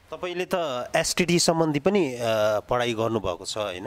तपाईले त एसटिडी सम्बन्धी पनि पढाइ गर्नुभएको छ हैन?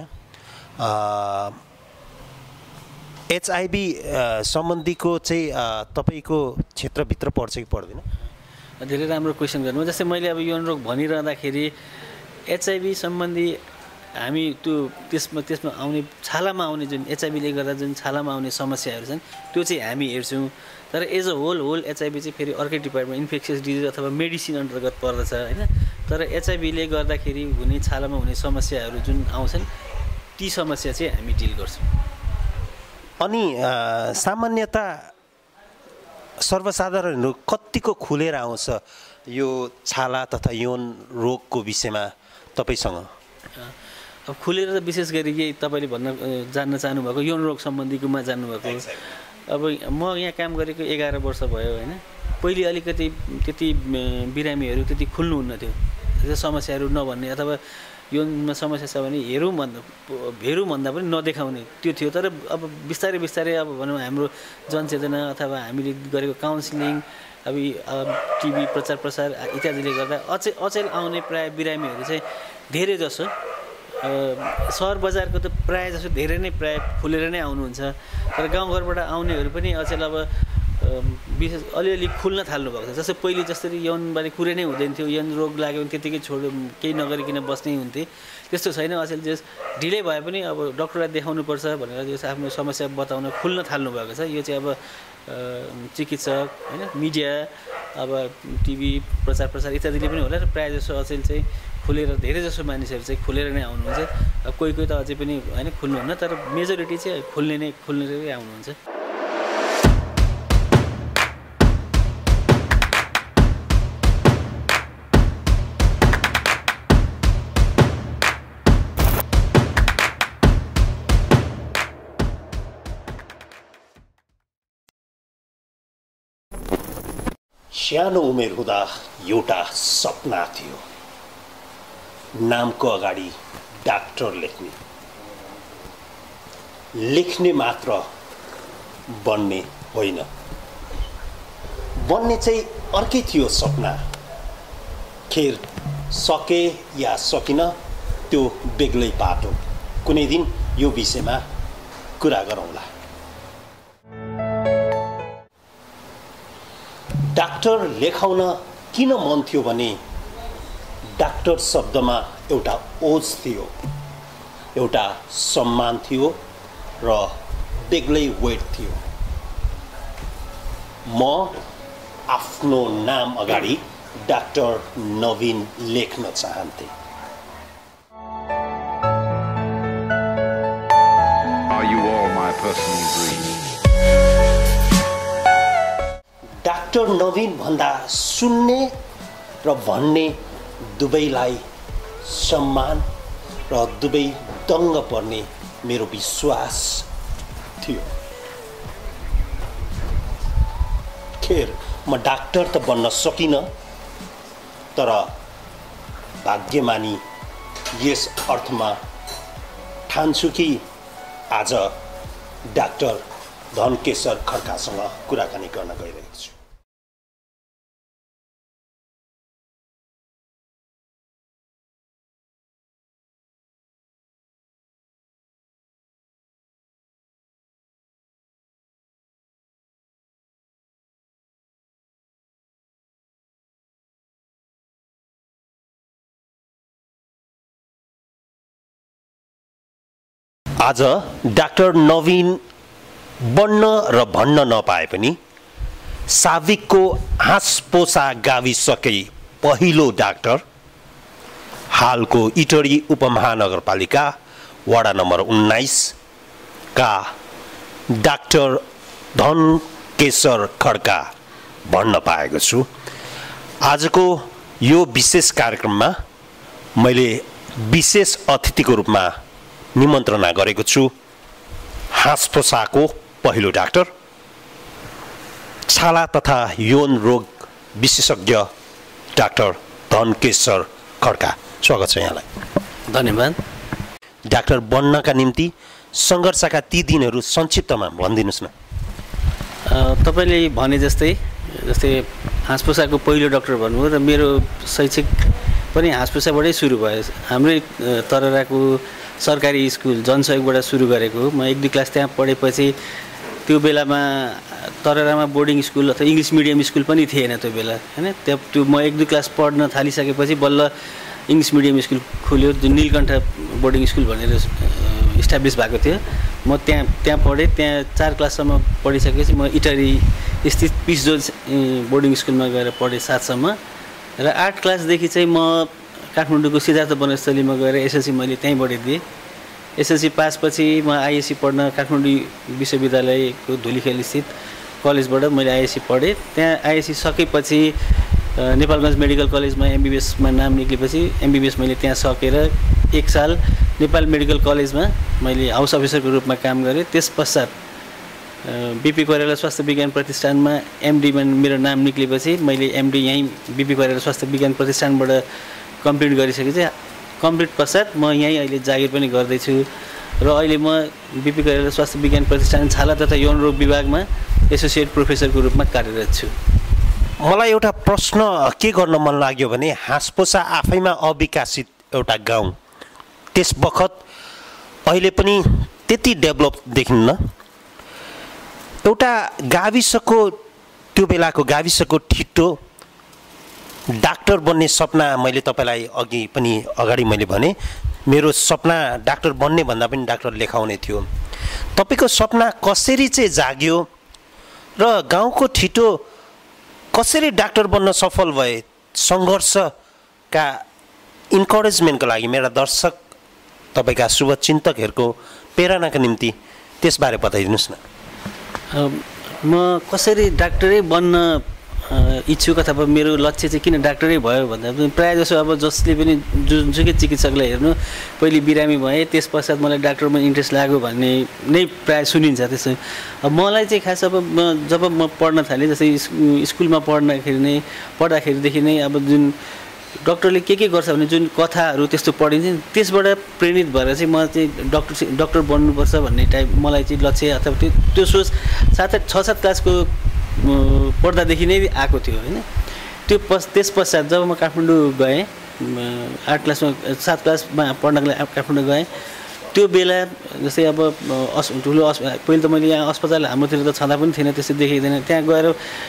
एचआईभी सम्बन्धीको चाहिँ तपाईको क्षेत्रभित्र पर्छ कि पर्दैन? धेरै राम्रो क्वेसन गर्नु। जस्तै मैले अब यौन रोग भनिरहँदाखेरि एचआईभी सम्बन्धी हामी त्यसमा आउने छालामा आउने जुन एचआईभीले गर्दा जुन छालामा आउने समस्याहरू छन् त्यो चाहिँ हामी हेर्छौँ। तर एज अ होल एचआईभी चाहिँ फेरि अर्कै डिपार्टमेन्ट इन्फेक्सियस डिजिज अथवा मेडिसिन अन्तर्गत पर्दछ हैन। तर एचआईभीले गर्दाखेरि हुने छालामा हुने समस्याहरू जुन आउँछन् ती समस्या चाहिँ हामी डिल गर्छौँ। अनि सामान्यतः सर्वसाधारणहरू कतिको खुलेर आउँछ यो छाला तथा यौन रोगको विषयमा तपाईसँग? अब खुलेर त विशेष गरी के तपाईँले जान्न चाहनुभएको यौन रोग सम्बन्धीकोमा जान्नुभएको। अब म यहाँ काम गरेको 11 वर्ष भयो होइन। पहिले अलिकति त्यति बिरामीहरू त्यति खुल्नुहुन्न थियो, समस्याहरू नभन्ने अथवा यौनमा समस्या छ भने हेरौँ भन्दा पनि नदेखाउने त्यो थियो। तर अब बिस्तारै बिस्तारै अब भनौँ हाम्रो जनचेतना अथवा हामीले गरेको काउन्सिलिङ अब टिभी प्रचार प्रसार इत्यादिले गर्दा अचेल आउने प्राय बिरामीहरू चाहिँ धेरै जसो सहर बजारको त प्राय जसो धेरै नै प्राय खुलेर नै आउनुहुन्छ। तर गाउँघरबाट आउनेहरू पनि अचेल अब विशेष अलिअलि खुल्न थाल्नु भएको छ। जस्तै पहिले जसरी यौनबारे कुरै नै हुँदैन थियो, यौन रोग लाग्यो भने त्यतिकै केही नगरिकन बस्नै हुन्थे, त्यस्तो छैन। अचेल जस ढिलै भए पनि अब डक्टरलाई देखाउनुपर्छ भनेर जस आफ्नो समस्या बताउन खुल्न थाल्नु भएको छ। यो चाहिँ अब चिकित्सक होइन, मिडिया, अब टिभी प्रचार प्रसार इत्यादिले पनि होला र प्रायः जसो अचेल चाहिँ खुलेर धेरै जसो मानिसहरू चाहिँ खुलेर नै आउनुहुन्छ। अब कोही त अझै पनि होइन खुल्नुहुन्न, तर मेजोरिटी चाहिँ खुल्नेरै आउनुहुन्छ। सानो उमेर हुँदा एउटा सपना थियो, नामको अगाडि डाक्टर लेख्ने मात्र बन्ने होइन, बन्ने चाहिँ अर्कै थियो सपना। खेर सके या सकिन त्यो बेग्लै बाटो। कुनै दिन यो विषयमा कुरा गरौँला। डाक्टर लेखाउन किन मन थियो भने डाक्टर शब्दमा एउटा ओज थियो, एउटा सम्मान थियो र बेग्लै वेट थियो। म आफ्नो नाम अगाडि डाक्टर नवीन लेख्न चाहन्थे। Are you all my personal dreams? Doctor Naveen भन्दा सुन्ने र भन्ने दुवैलाई सम्मान र दुवै दङ्ग पर्ने मेरो विश्वास थियो। खेर म डाक्टर त बन्न सकिनँ, तर भाग्यमानी यस अर्थमा ठान्छु कि आज डाक्टर धनकेशर खड्कासँग कुराकानी गर्न गइरहेको छु। आज डाक्टर नवीन बन्न र भन्न नपाए पनि साविकको हाँसपोसा गाविसकै पहिलो डाक्टर, हालको इटरी उपमहानगरपालिका वडा नम्बर 19 का डाक्टर धनकेशर खड्का भन्न पाएको छु। आजको यो विशेष कार्यक्रममा मैले विशेष अतिथिको रूपमा निमन्त्रणा गरेको छु हाँसपोसाको पहिलो डाक्टर, छाला तथा यौन रोग विशेषज्ञ डाक्टर धनकेशर खड्का। स्वागत छ यहाँलाई। धन्यवाद। डाक्टर बन्नका निम्ति सङ्घर्षका ती दिनहरू संक्षिप्तमा भनिदिनुहोस् न। तपाईँले भने जस्तै हाँसपोसाको पहिलो डाक्टर भन्नुभयो र मेरो शैक्षिक पनि हाँसपुसाबाटै सुरु भयो। हाम्रै तरराको सरकारी स्कुल जनसहयोगबाट सुरु गरेको। म 1-2 क्लास त्यहाँ पढेपछि त्यो बेलामा तररामा बोर्डिङ स्कुल अथवा इङ्ग्लिस मिडियम स्कुल पनि थिएन त्यो बेला हैन। त्यो म 1-2 क्लास पढ्न थालिसकेपछि बल्ल इङ्ग्लिस मिडियम स्कुल खोल्यो, जुन नीलकण्ठ बोर्डिङ स्कुल भनेर इस्टाब्लिस भएको थियो। म त्यहाँ पढेँ। त्यहाँ 4 क्लाससम्म पढिसकेपछि म इटरी स्थित पिस जोन्स बोर्डिङ स्कुलमा गएर पढेँ 7 सम्म। र 8 क्लासदेखि चाहिँ म काठमाडौँको सिद्धार्थ वनस्थलीमा गएर एसएलसी मैले त्यहीँबाट दिएँ। एसएलसी पासपछि म आइएससी पढ्न काठमाडौँ विश्वविद्यालयको धुलीखेल स्थित कलेजबाट मैले आइएससी पढेँ। त्यहाँ आइएससी सकेपछि नेपालगञ्ज मेडिकल कलेजमा एमबिबिएसमा नाम निक्लेपछि एमबिबिएस मैले त्यहाँ सकेर 1 साल नेपाल मेडिकल कलेजमा मैले हाउस अफिसरको रूपमा काम गरेँ। त्यस पश्चात बिपी कोइराला स्वास्थ्य विज्ञान प्रतिष्ठानमा एमडीमा मेरो नाम निक्लेपछि मैले एमडी यहीँ बिपी कोइराला स्वास्थ्य विज्ञान प्रतिष्ठानबाट कम्प्लिट गरिसकेपछि कम्प्लिट पश्चात म यहीँ अहिले जागिर पनि गर्दैछु र अहिले म बिपी कोइराला स्वास्थ्य विज्ञान प्रतिष्ठान छाला तथा यौन रोग विभागमा एसोसिएट प्रोफेसरको रूपमा कार्यरत छु। मलाई एउटा प्रश्न के गर्न मन लाग्यो भने हाँसपोसा आफैमा अविकसित एउटा गाउँ, त्यस बखत अहिले पनि त्यति डेभलप देखिन्न। एउटा गाविसको त्यो बेलाको गाविसको ठिटो डाक्टर बन्ने सपना मैले तपाईँलाई अगाडि मैले भने मेरो सपना डाक्टर बन्ने भन्दा पनि डाक्टर लेखाउने थियो। तपाईँको सपना कसरी चाहिँ जाग्यो र गाउँको ठिटो कसरी डाक्टर बन्न सफल भए? सङ्घर्षका इन्करेजमेन्टको लागि मेरा दर्शक तपाईँका शुभचिन्तकहरूको प्रेरणाका निम्ति त्यसबारे बताइदिनुहोस् न। म कसरी डाक्टरै बन्न इच्छुक अथवा मेरो लक्ष्य चाहिँ किन डाक्टरै भयो भन्दा प्रायः जसो अब जसले पनि जुनसुकै चिकित्सकलाई हेर्नु पहिले बिरामी भए त्यस पश्चात मलाई डाक्टरमा इन्ट्रेस्ट लाग्यो भन्ने नै प्रायः सुनिन्छ। त्यसो अब मलाई चाहिँ खास अब जब म पढ्न थालेँ, जस्तै स्कुलमा पढ्दाखेरिदेखि नै अब जुन डक्टरले के गर्छ भने जुन कथाहरू त्यस्तो पढिन्छ त्यसबाट प्रेरित भएर चाहिँ म चाहिँ डाक्टर बन्नुपर्छ भन्ने टाइप मलाई चाहिँ लक्ष्य अथवा त्यो सोच 6-7 क्लासको पढ्दादेखि नै आएको थियो होइन। त्यस पश्चात जब म काठमाडौँ गएँ 8 क्लासमा 7 क्लासमा पढ्नको लागि काठमाडौँ गएँ, त्यो बेला जस्तै अब ठुलो पहिले त मैले यहाँ अस्पताल हाम्रोतिर त छँदा पनि थिएन, त्यस्तो देखिँदैन। त्यहाँ गएर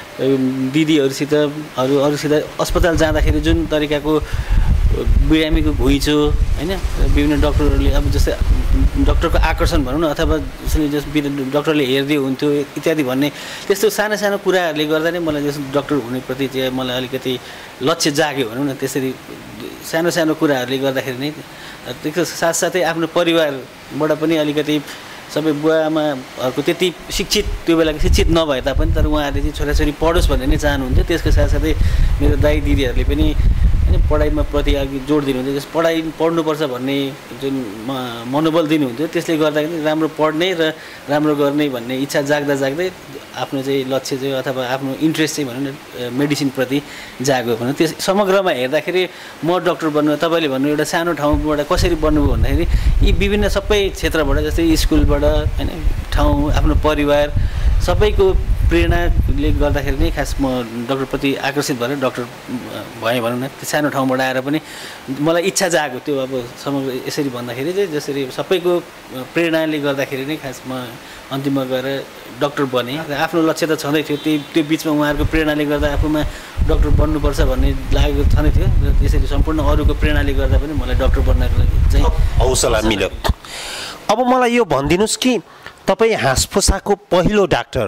दिदीहरूसित अरूसित अस्पताल जाँदाखेरि जुन तरिकाको बिरामीको घुइँचो होइन, विभिन्न डक्टरहरूले अब जस्तै डक्टरको आकर्षण भनौँ न अथवा डक्टरले हेरिदियो हुन्थ्यो इत्यादि भन्ने त्यस्तो सानो सानो कुराहरूले गर्दा नै मलाई जस्तो डक्टर हुनेप्रति चाहिँ मलाई अलिकति लक्ष्य जाग्यो भनौँ न। त्यसरी सानो सानो कुराहरूले गर्दाखेरि नै त्यसको साथसाथै आफ्नो परिवारबाट पनि अलिकति सबै बुवा आमाहरूको त्यति शिक्षित त्यो बेलाको शिक्षित नभए तापनि तर उहाँहरूले चाहिँ छोराछोरी पढोस् भन्ने नै चाहनुहुन्थ्यो। त्यसको साथसाथै मेरो दाइ दिदीहरूले पनि पढाइमा प्रति अघि जोड दिनुहुन्थ्यो, जस पढ्नुपर्छ भन्ने जुन मनोबल दिनुहुन्थ्यो। त्यसले गर्दाखेरि राम्रो पढ्ने र राम्रो गर्ने भन्ने इच्छा जाग्दा जाग्दै आफ्नो चाहिँ लक्ष्य चाहिँ अथवा आफ्नो इन्ट्रेस्ट चाहिँ भनौँ न मेडिसिनप्रति जाग्यो भनौँ। त्यस समग्रमा हेर्दाखेरि म डाक्टर बन्नु, तपाईँले भन्नु एउटा सानो ठाउँबाट कसरी बन्नुभयो भन्दाखेरि यी विभिन्न सबै क्षेत्रबाट जस्तै स्कुलबाट होइन, ठाउँ, आफ्नो परिवार सबैको प्रेरणाले गर्दाखेरि नै खास म डाक्टरप्रति आकर्षित भएर डाक्टर भएँ भनौँ न। त्यो सानो ठाउँबाट आएर पनि मलाई इच्छा जाग्यो त्यो अब समग्र यसरी भन्दाखेरि चाहिँ जसरी सबैको प्रेरणाले गर्दाखेरि नै खास म अन्तिममा गएर डाक्टर बनेँ र आफ्नो लक्ष्य त छँदै थियो। त्यो बिचमा उहाँहरूको प्रेरणाले गर्दा आफूमा डाक्टर बन्नुपर्छ भन्ने लागेको छँदै थियो र त्यसरी सम्पूर्ण अरूको प्रेरणाले गर्दा पनि मलाई डाक्टर बन्नको लागि चाहिँ हौसला मिल्यो। अब मलाई यो भनिदिनुहोस् कि तपाईँ हाँसपोसाको पहिलो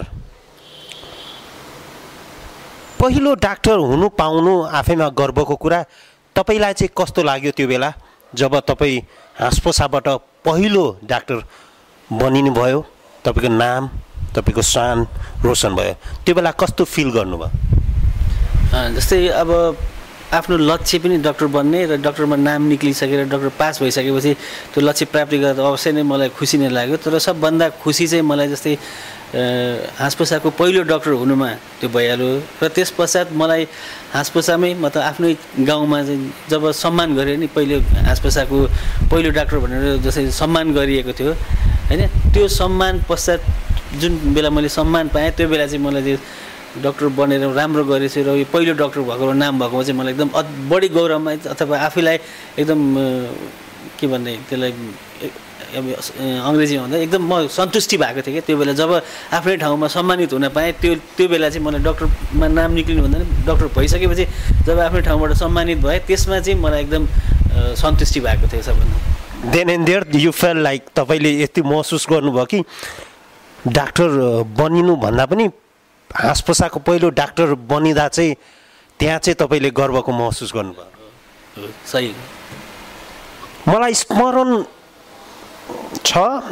डाक्टर हुनु पाउनु आफैमा गर्वको कुरा। तपाईँलाई चाहिँ कस्तो लाग्यो त्यो बेला जब तपाईँ हाँसपोसाबाट पहिलो डाक्टर बनिनु भयो, तपाईँको नाम तपाईँको शान रोशन भयो, त्यो बेला कस्तो फिल गर्नुभयो? जस्तै अब आफ्नो लक्ष्य पनि डाक्टर बन्ने र डाक्टरमा नाम निक्लिसकेर डाक्टर पास भइसकेपछि त्यो लक्ष्य प्राप्ति गर्दा अवश्य नै मलाई खुसी नै लाग्यो। तर सबभन्दा खुसी चाहिँ मलाई जस्तै हाँसपोसाको पहिलो डाक्टर हुनुमा त्यो भइहाल्यो र त्यस पश्चात मलाई हाँसपोसामै मतलब आफ्नै गाउँमा चाहिँ जब सम्मान गऱ्यो नि, पहिले हाँसपोसाको पहिलो डाक्टर भनेर जसरी सम्मान गरिएको थियो होइन, त्यो सम्मान पश्चात जुन बेला मैले सम्मान पाएँ त्यो बेला चाहिँ मलाई डाक्टर बनेर राम्रो गरेछु र यो पहिलो डाक्टर भएको नाम भएकोमा चाहिँ मलाई एकदम बढी गौरवमा अथवा आफूलाई एकदम के भन्ने त्यसलाई अङ्ग्रेजीमा भन्दा एकदम म सन्तुष्टि भएको थिएँ क्या त्यो बेला जब आफ्नै ठाउँमा सम्मानित हुन पाएँ त्यो बेला चाहिँ मलाई डाक्टरमा नाम निक्लिनु भन्दा नि डाक्टर भइसकेपछि जब आफ्नै ठाउँबाट सम्मानित भएँ त्यसमा चाहिँ मलाई एकदम सन्तुष्टि भएको थियो सबभन्दा। Then and there you feel like तपाईँले यति महसुस गर्नुभयो कि डाक्टर बनिनुभन्दा पनि हाँस पोसाको पहिलो डाक्टर बनिँदा चाहिँ त्यहाँ चाहिँ तपाईँले गर्वको महसुस गर्नुभयो। सही। मलाई स्मरण छ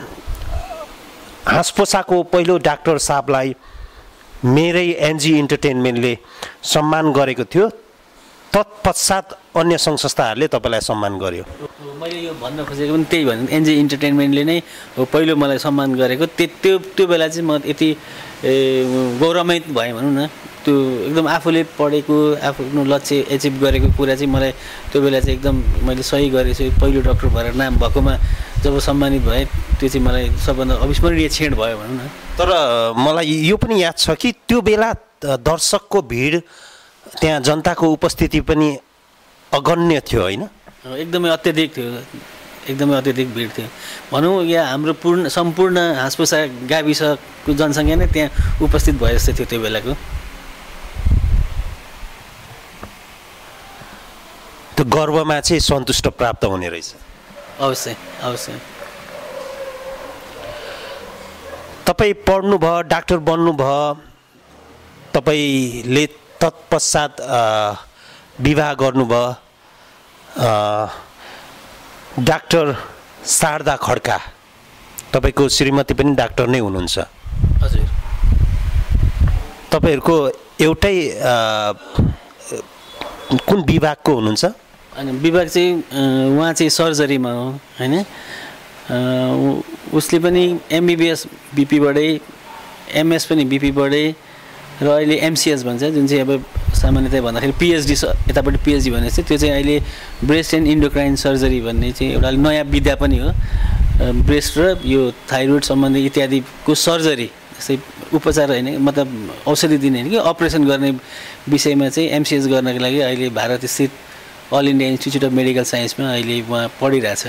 हाँस पोसाको पहिलो डाक्टर साहबलाई मेरै एनजी इन्टरटेनमेन्टले सम्मान गरेको थियो, तत्पश्चात अन्य सङ्घ संस्थाहरूले तपाईँलाई सम्मान गर्यो। मैले यो भन्न खोजेको पनि त्यही भने एनजी इन्टरटेनमेन्टले नै हो पहिलो मलाई सम्मान गरेको। त्यो बेला चाहिँ म यति गौरवान्वित भएँ भनौँ न। त्यो एकदम आफूले पढेको आफ्नो लक्ष्य एचिभ गरेको कुरा चाहिँ मलाई त्यो बेला चाहिँ एकदम मैले सही गरेछु पहिलो डाक्टर भएर नाम भएकोमा जब सम्मानित भएँ त्यो चाहिँ मलाई सबभन्दा अविस्मरणीय क्षण भयो भनौँ न। तर मलाई यो पनि याद छ कि त्यो बेला दर्शकको भिड त्यहाँ जनताको उपस्थिति पनि अगण्य थियो होइन? एकदमै अत्याधिक थियो, एकदमै अत्याधिक भिड थियो भनौँ। यहाँ हाम्रो सम्पूर्ण हाँसपोसा गाविसको जनसङ्ख्या नै त्यहाँ उपस्थित भए जस्तो थियो त्यो बेलाको। त्यो गर्वमा चाहिँ सन्तुष्ट प्राप्त हुने रहेछ। अवश्य अवश्य। तपाईँ पढ्नुभयो, डाक्टर बन्नुभयो, तपाईँले तत्पश्चात विवाह गर्नुभयो। डाक्टर शारदा खड्का तपाईँको श्रीमती पनि डाक्टर नै हुनुहुन्छ। हजुर। तपाईँहरूको एउटै कुन विभागको हुनुहुन्छ? अनि विभाग चाहिँ उहाँ चाहिँ सर्जरीमा हो होइन। उसले पनि एमबिबिएस बिपीबाटै, एमएस पनि बिपीबाटै र अहिले एमसिएस भन्छ जुन चाहिँ अब सामान्यतया भन्दाखेरि पिएचडी यतापट्टि पिएचडी भने चाहिँ त्यो चाहिँ अहिले ब्रेस्ट एन्ड इन्डोक्राइन सर्जरी भन्ने चाहिँ एउटा नयाँ विधा पनि हो। ब्रेस्ट र यो थाइरोइड सम्बन्धी इत्यादिको सर्जरी जस्तै उपचार होइन मतलब औषधि दिने होइन कि अपरेसन गर्ने विषयमा चाहिँ एमसिएस गर्नको लागि अहिले भारत स्थित all India institute of medical साइन्समा अहिले उहाँ पढिरहेछ।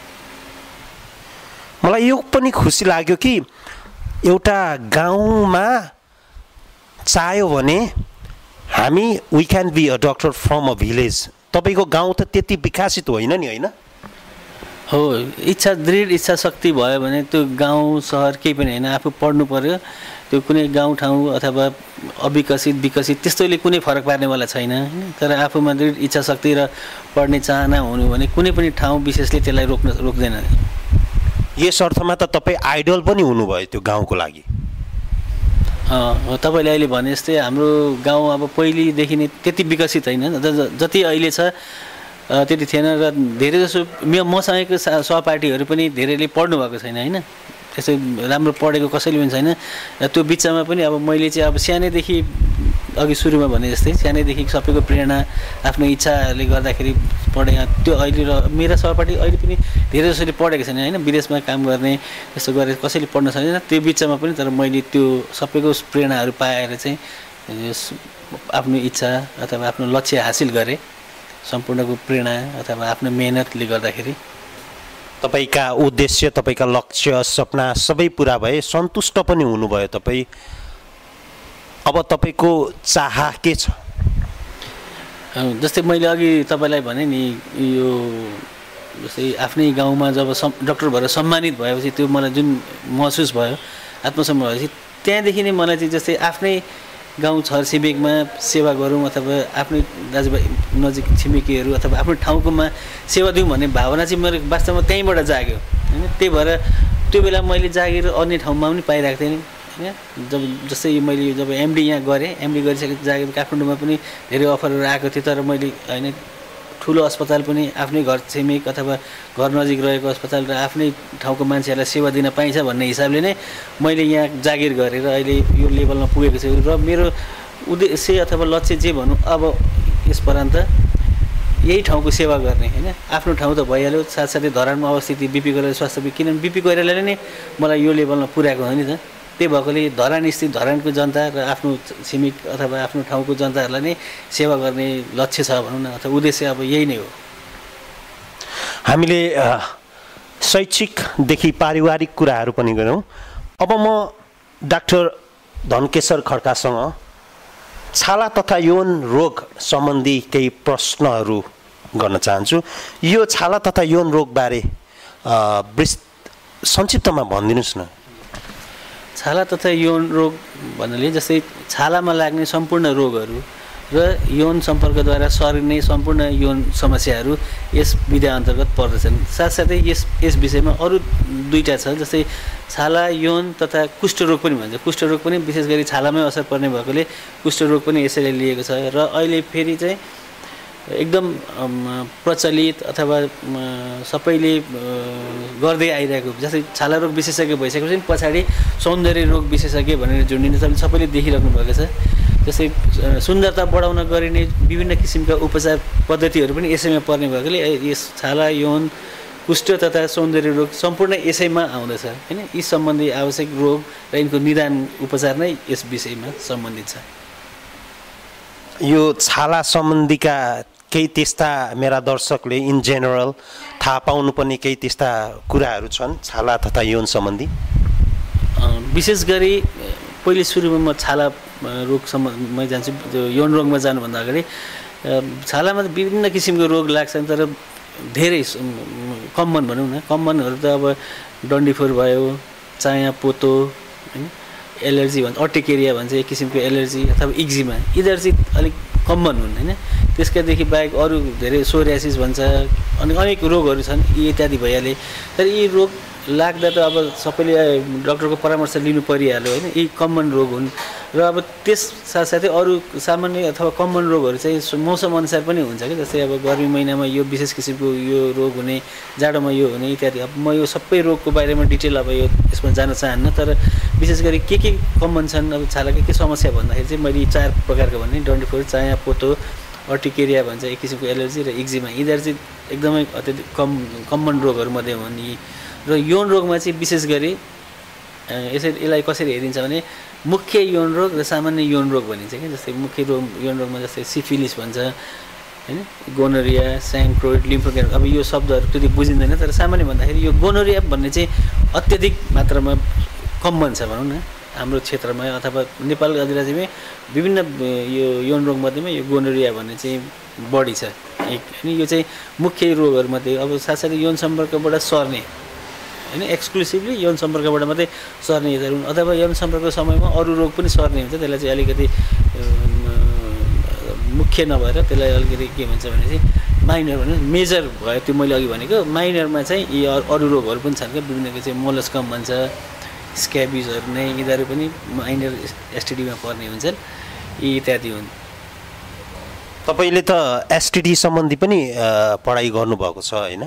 मलाई यो पनि खुसी लाग्यो कि एउटा गाउँमा चाह्यो भने हामी we can be a doctor from a village. तपाईँको गाउँ त त्यति विकसित होइन नि होइन? हो, इच्छा दृढ इच्छा शक्ति भयो भने त्यो गाउँ सहर केही पनि होइन, आफू पढ्नु पर्यो। त्यो कुनै गाउँठाउँ अथवा अविकसित विकसित त्यस्तोले कुनै फरक पार्नेवाला छैन होइन। तर आफूमा दृढ इच्छा शक्ति र पढ्ने चाहना हुनु भने कुनै पनि ठाउँ विशेषले त्यसलाई रोक्दैन। यस अर्थमा त तपाईँ आइडल पनि हुनुभयो त्यो गाउँको लागि। तपाईँले अहिले भने जस्तै हाम्रो गाउँ अब पहिलेदेखि नै त्यति विकसित होइन, जति अहिले छ त्यति थिएन। र धेरै जसो मसँगैको सहपाठीहरू पनि धेरैले पढ्नु भएको छैन होइन, त्यसै राम्रो पढेको कसैले पनि छैन। र त्यो बिचमा पनि अब मैले चाहिँ अब सानैदेखि अघि सुरुमा भने जस्तै सानैदेखि सबैको प्रेरणा आफ्नो इच्छाले गर्दाखेरि पढेँ। त्यो अहिले र मेरा सहपाठी अहिले पनि धेरै जसोले पढेको छैन होइन, विदेशमा काम गर्ने यस्तो गरेर कसैले पढ्न सक्दैन। त्यो बिचमा पनि तर मैले त्यो सबैको प्रेरणाहरू पाएर चाहिँ आफ्नो इच्छा अथवा आफ्नो लक्ष्य हासिल गरेँ। सम्पूर्णको प्रेरणा अथवा आफ्नो मेहनतले गर्दाखेरि तपाईँका उद्देश्य, तपाईँका लक्ष्य, सपना सबै पुरा भए, सन्तुष्ट पनि हुनुभयो तपाईँ। अब तपाईँको चाह के छ? जस्तै मैले अघि तपाईँलाई भने नि यो जस्तै आफ्नै गाउँमा जब डाक्टर भएर सम्मानित भएपछि त्यो मलाई जुन महसुस भयो, आत्मसम्मान भएपछि त्यहाँदेखि नै मलाई चाहिँ जस्तै आफ्नै गाउँ छरछिमेकमा सेवा गरौँ अथवा आफ्नै दाजुभाइ नजिक छिमेकीहरू अथवा आफ्नो ठाउँकोमा सेवा दिउँ भन्ने भावना चाहिँ मेरो वास्तवमा त्यहीँबाट जाग्यो होइन। त्यही भएर त्यो बेला मैले जागिर अन्य ठाउँमा पनि पाइरहेको थिएँ होइन। जस्तै मैले जब एमडी यहाँ गरेँ, एमडी गरिसकेपछि जागिर काठमाडौँमा पनि धेरै अफरहरू आएको थियो। तर मैले होइन ठुलो अस्पताल पनि आफ्नै घर छिमेक अथवा घर नजिक रहेको अस्पताल र आफ्नै ठाउँको मान्छेहरूलाई सेवा दिन पाइन्छ भन्ने हिसाबले नै मैले यहाँ जागिर गरेर अहिले यो लेभलमा पुगेको छु। र मेरो उद्देश्य अथवा लक्ष्य जे भनौँ अब यसपरान्त यही ठाउँको सेवा गर्ने होइन। आफ्नो ठाउँ त भइहाल्यो, साथसाथै धरानमा अवस्थित बिपी कोइराला स्वास्थ्य किनभने बिपी कोइरालाले नै मलाई यो लेभलमा पुर्याएको हो नि त। त्यही भएकोले धरानस्थित धरानको जनता र आफ्नो छिमेक अथवा आफ्नो ठाउँको जनताहरूलाई नै सेवा गर्ने लक्ष्य छ भनौँ न, अथवा उद्देश्य अब यही नै हो। हामीले शैक्षिकदेखि पारिवारिक कुराहरू पनि गऱ्यौँ। अब म डाक्टर धनकेशर खड्कासँग छाला तथा यौन रोग सम्बन्धी केही प्रश्नहरू गर्न चाहन्छु। यो छाला तथा यौन रोगबारे संक्षिप्तमा भनिदिनुहोस् न। छाला तथा यौन रोग भन्नाले जस्तै छालामा लाग्ने सम्पूर्ण रोगहरू र यौन सम्पर्कद्वारा सर्ने सम्पूर्ण यौन समस्याहरू यस विधा अन्तर्गत पर्दछन्। साथसाथै यस विषयमा अरू दुईवटा छ, जस्तै छाला यौन तथा कुष्ठरोग पनि भन्छ। कुष्ठरोग पनि विशेष गरी छालामै असर पर्ने भएकोले कुष्ठरोग पनि यसैले लिएको छ। र अहिले फेरि चाहिँ एकदम प्रचलित अथवा सबैले गर्दै आइरहेको, जस्तै छाला रोग विशेषज्ञ भइसकेपछि पछाडि सौन्दर्य रोग विशेषज्ञ भनेर जुनिने सबैले देखिराख्नु भएको छ। जस्तै सुन्दरता बढाउन गरिने विभिन्न किसिमका उपचार पद्धतिहरू पनि यसैमा पर्ने भएकोले यस छाला यौन कुष्ठ तथा सौन्दर्य रोग सम्पूर्ण यसैमा आउँदछ हैन। यी सम्बन्धी आवश्यक रोग र यिनको निदान उपचार नै यस विषयमा सम्बन्धित छ। यो छाला सम्बन्धीका केही त्यस्ता मेरा दर्शकले इन जेनरल थाहा पाउनुपर्ने केही त्यस्ता कुराहरू छन् छाला तथा यौन सम्बन्धी? विशेष गरी पहिले सुरुमा म छाला रोगसम्म जान्छु। यौन रोगमा जानुभन्दा अगाडि छालामा विभिन्न किसिमको रोग लाग्छन्, तर धेरै कमन भनौँ न, कमनहरू त अब डन्डीफोर भयो, चाया पोतो हैन, एलर्जी भन्छ, अर्टिकेरिया भन्छ एक किसिमको एलर्जी, अथवा इक्जिमा, यिनीहरू चाहिँ अलिक कमन हुन् हैन। त्यसकादेखि बाहेक अरू धेरै सोरियासिस भन्छ, अनि अनेक रोगहरू छन्, यी इत्यादि भइहाले। तर यी रोग लाग्दा त अब सबैले डक्टरको परामर्श लिनु परिहाल्यो हैन। यी कमन रोग हुन् र अब त्यस साथसाथै अरू सामान्य अथवा कमन रोगहरू चाहिँ मौसम अनुसार पनि हुन्छ कि, जस्तै अब गर्मी महिनामा यो विशेष किसिमको यो रोग हुने, जाडोमा यो हुने इत्यादि। अब म यो सबै रोगको बारेमा डिटेल अब यो यसमा जान चाहन्न, तर विशेष गरी के कमन छन् अब छालाको के समस्या भन्दाखेरि चाहिँ मैले 4 प्रकारको भने डन्डीफोर, चाया पोतो, अर्टिकेरिया भन्छ एक किसिमको एलर्जी, र इक्जिमा, यिनीहरू चाहिँ एकदमै अत्यधिक कमन रोगहरूमध्ये हुन्। र यौन रोगमा चाहिँ विशेष गरी यसलाई कसरी हेरिन्छ भने मुख्य यौन रोग र सामान्य यौन रोग भनिन्छ कि। जस्तै मुख्य यौन रोगमा जस्तै सिफिलिस भन्छ हैन, गोनोरिया, स्याङ्क्रोइड, लिम्फोग्राम, अब यो शब्दहरू त्यति बुझिँदैन, तर सामान्य भन्दाखेरि यो गोनोरिया भन्ने चाहिँ अत्यधिक मात्रामा कमन छ भनौँ न हाम्रो क्षेत्रमा अथवा नेपाल अधिराज्यमै विभिन्न यो यौन रोगमध्येमा यो गोनोरिया भन्ने चाहिँ बढी छ एक। अनि यो चाहिँ मुख्य रोगहरूमध्ये। अब साथसाथै यौन सम्पर्कबाट सर्ने हैन, एक्सक्लुसिभली यौन सम्पर्कबाट मात्रै सर्ने यिनीहरू, अथवा यौन सम्पर्कको समयमा अरू रोग पनि सर्ने हुन्छ। त्यसलाई चाहिँ अलिकति मुख्य नभएर त्यसलाई अलिकति के भन्छ भने चाहिँ माइनर भने मेजर भयो। त्यो मैले अघि भनेको माइनरमा चाहिँ यी अरू रोगहरू पनि छन् क्या, विभिन्न चाहिँ मोलस्कम भन्छ, स्क्याबिजहरू नै, यिनीहरू पनि माइनर एसटिडीमा पर्ने हुन्छन्, यी इत्यादि हुन्। तपाईँले त एसटिडी सम्बन्धी पनि पढाइ गर्नुभएको छ होइन?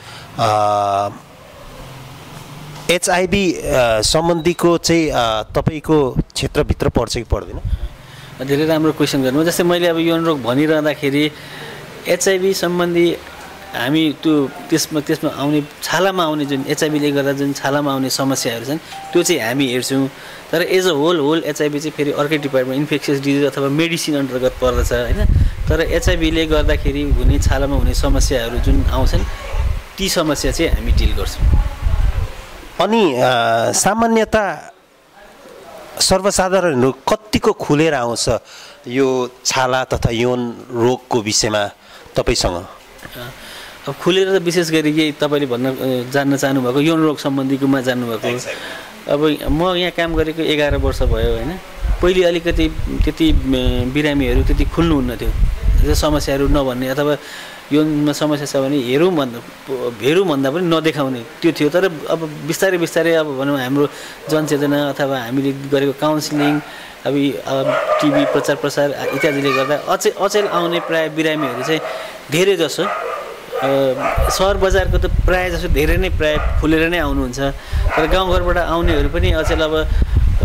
एचआइभी सम्बन्धीको चाहिँ तपाईँको क्षेत्रभित्र पर्छ कि पर्दैन? धेरै राम्रो क्वेसन गर्नु। जस्तै मैले अब यौन रोग भनिरहँदाखेरि एचआइभी सम्बन्धी हामी त्यसमा आउने छालामा आउने जुन एचआइभीले गर्दा जुन छालामा आउने समस्याहरू छन् त्यो चाहिँ हामी हेर्छौँ। तर एज अ होल एचआइभी चाहिँ फेरि अर्कै डिपार्टमेन्ट इन्फेक्सियस डिजिज अथवा मेडिसिन अन्तर्गत पर्दछ होइन। तर एचआइभीले गर्दाखेरि हुने छालामा हुने समस्याहरू जुन आउँछन् ती समस्या चाहिँ हामी डिल गर्छौँ। अनि सामान्यतः सर्वसाधारणहरू कतिको खुलेर आउँछ यो छाला तथा यौन रोगको विषयमा तपाईँसँग? अब खुलेर त विशेष गरी यही तपाईँले जान्न चाहनुभएको यौन रोग सम्बन्धीकोमा जान्नुभएको। अब म यहाँ काम गरेको 11 वर्ष भयो होइन। पहिले अलिकति त्यति बिरामीहरू त्यति खुल्नुहुन्न थियो, समस्याहरू नभन्ने अथवा यौनमा समस्या छ भने हेरौँ भन्दा पनि नदेखाउने त्यो थियो। तर अब बिस्तारै बिस्तारै अब भनौँ हाम्रो जनचेतना अथवा हामीले गरेको काउन्सिलिङ, अब टिभी प्रचार प्रसार इत्यादिले गर्दा अचेल आउने प्राय बिरामीहरू चाहिँ धेरै जसो सहर बजारको त प्राय जसो धेरै नै प्राय खुलेर नै आउनुहुन्छ। तर गाउँघरबाट आउनेहरू पनि अचेल अब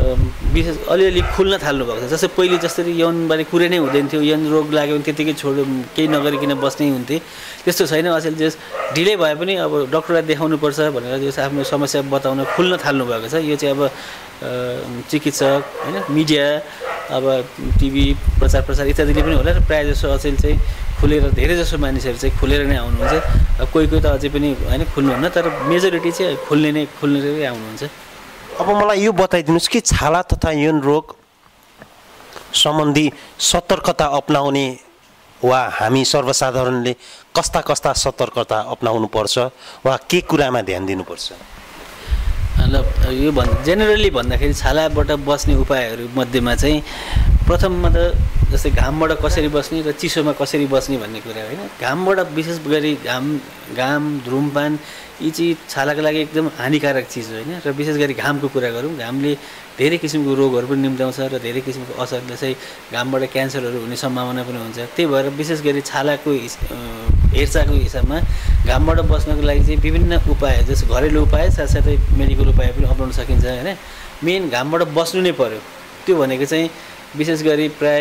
विशेष अलिअलि खुल्न थाल्नु भएको छ। जस्तै पहिले जसरी यौनबारे कुरै नै हुँदैन थियो, यौन रोग लाग्यो भने त्यतिकै छोड्यो, केही नगरिकन बस्नै हुन्थे, त्यस्तो छैन। अचेल जस ढिलै भए पनि अब डक्टरलाई देखाउनुपर्छ भनेर जस आफ्नो समस्या बताउन खुल्न थाल्नु भएको छ। यो चाहिँ अब चिकित्सक होइन, मिडिया, अब टिभी प्रचार इत्यादिले पनि होला र प्रायः जसो अचेल चाहिँ खुलेर धेरै जसो मानिसहरू चाहिँ खुलेर नै आउनुहुन्छ। कोही कोही त अझै पनि होइन खुल्नुहुन्न, तर मेजोरिटी चाहिँ खुल्नेरै आउनुहुन्छ। अब मलाई यो बताइदिनुहोस् कि छाला तथा यौन रोग सम्बन्धी सतर्कता अपनाउने वा हामी सर्वसाधारणले कस्ता कस्ता सतर्कता अपनाउनुपर्छ वा के कुरामा ध्यान दिनुपर्छ? यो जेनरली भन्दाखेरि छालाबाट बस्ने उपायहरू मध्येमा चाहिँ प्रथममा त जस्तै घामबाट कसरी बस्ने र चिसोमा कसरी बस्ने भन्ने कुरा होइन। घामबाट विशेष गरी घाम धुमपान यी चाहिँ छालाको लागि एकदम हानिकारक चिज होइन। र विशेष गरी घामको कुरा गरौँ, घामले धेरै किसिमको रोगहरू पनि निम्त्याउँछ र धेरै किसिमको असरले चाहिँ घामबाट क्यान्सरहरू हुने सम्भावना पनि हुन्छ। त्यही भएर विशेष गरी छालाको हेरचाहको हिसाबमा घामबाट बस्नको लागि चाहिँ विभिन्न उपाय, जस्तो घरेलु उपाय साथसाथै मेडिकल उपाय पनि अपनाउन सकिन्छ होइन। मेन घामबाट बस्नु नै पर्यो। त्यो भनेको चाहिँ विशेष गरी प्राय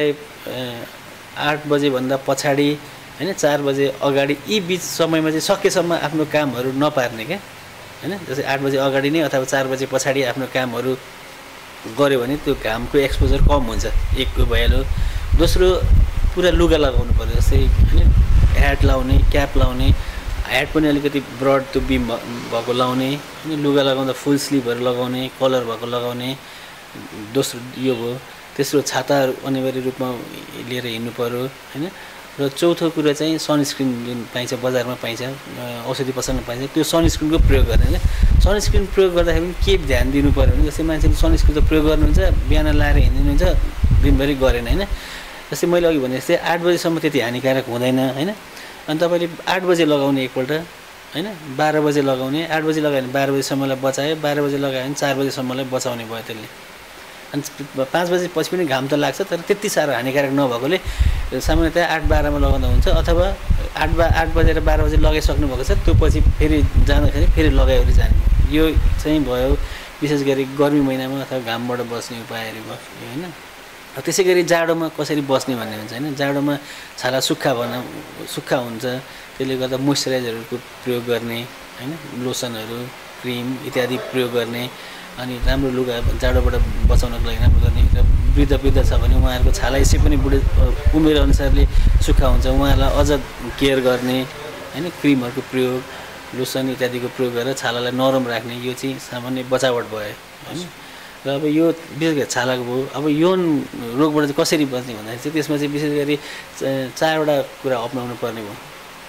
8 बजेभन्दा पछाडि होइन 4 बजे अगाडि यी बिच समयमा चाहिँ सकेसम्म आफ्नो कामहरू नपार्ने क्या होइन। जस्तै 8 बजे अगाडि नै अथवा 4 बजे पछाडि आफ्नो कामहरू गऱ्यो भने त्यो घामको एक्सपोजर कम हुन्छ, एक भइहाल्यो। दोस्रो पुरा लुगा लगाउनु पर्यो, जस्तै होइन ह्याट लाउने, क्याप लाउने, ह्याट पनि अलिकति ब्रड त्यो बिम भएको लाउने होइन। लुगा लगाउँदा फुल स्लिभहरू लगाउने, कलर भएको लगाउने, दोस्रो यो भयो। तेस्रो छाताहरू अनिवार्य रूपमा लिएर हिँड्नु पर्यो होइन। र चौथो कुरा चाहिँ सनस्क्रिन जुन पाइन्छ, बजारमा पाइन्छ, औषधि पसलमा पाइन्छ, त्यो सनस्क्रिनको प्रयोग गर्ने होइन। सनस्क्रिन प्रयोग गर्दाखेरि पनि के ध्यान दिनु पऱ्यो भने जस्तै मान्छेले सनस्क्रिन त प्रयोग गर्नुहुन्छ, बिहान लाएर हिँड्नुहुन्छ, दिनभरि गरेन होइन। जस्तै मैले अघि भने जस्तै 8 बजीसम्म त्यति हानिकारक हुँदैन होइन। अनि तपाईँले 8 बजे लगाउने एकपल्ट होइन, 12 बजे लगाउने, 8 बजे लगायो भने 12 बजीसम्मलाई बचायो, 12 बजे लगायो भने 4 बजीसम्मलाई बचाउने भयो त्यसले। अनि 5 बजेपछि पनि घाम त लाग्छ, तर त्यति साह्रो हानिकारक नभएकोले सामान्यतया 8-12 मा लगाउँदा हुन्छ। अथवा 8 बजेर 12 बजे लगाइसक्नु भएको छ, त्यो पछि फेरि जाँदाखेरि फेरि लगाइवरी जाने। यो चाहिँ भयो विशेष गरी गर्मी महिनामा अथवा घामबाट बस्ने उपायहरू भयो होइन। त्यसै गरी जाडोमा कसरी बस्ने भन्ने हुन्छ होइन। जाडोमा छाला सुक्खा हुन्छ, त्यसले गर्दा मोइस्चराइजरहरूको प्रयोग गर्ने होइन, लोसनहरू, क्रिम इत्यादि प्रयोग गर्ने। अनि राम्रो लुगा जाडोबाट बचाउनको लागि राम्रो गर्ने। र वृद्ध छ भने उहाँहरूको छाला यसै पनि उमेर अनुसारले सुक्खा हुन्छ, उहाँहरूलाई अझ केयर गर्ने होइन। क्रिमहरूको प्रयोग, लोसन इत्यादिको प्रयोग गरेर छालालाई नरम राख्ने, यो चाहिँ सामान्य बचावट भयो होइन। र अब यो विशेष गरी छालाको भयो। अब यौन रोगबाट चाहिँ कसरी बच्ने भन्दाखेरि चाहिँ त्यसमा चाहिँ विशेष गरी 4वटा कुरा अपनाउनु पर्ने भयो।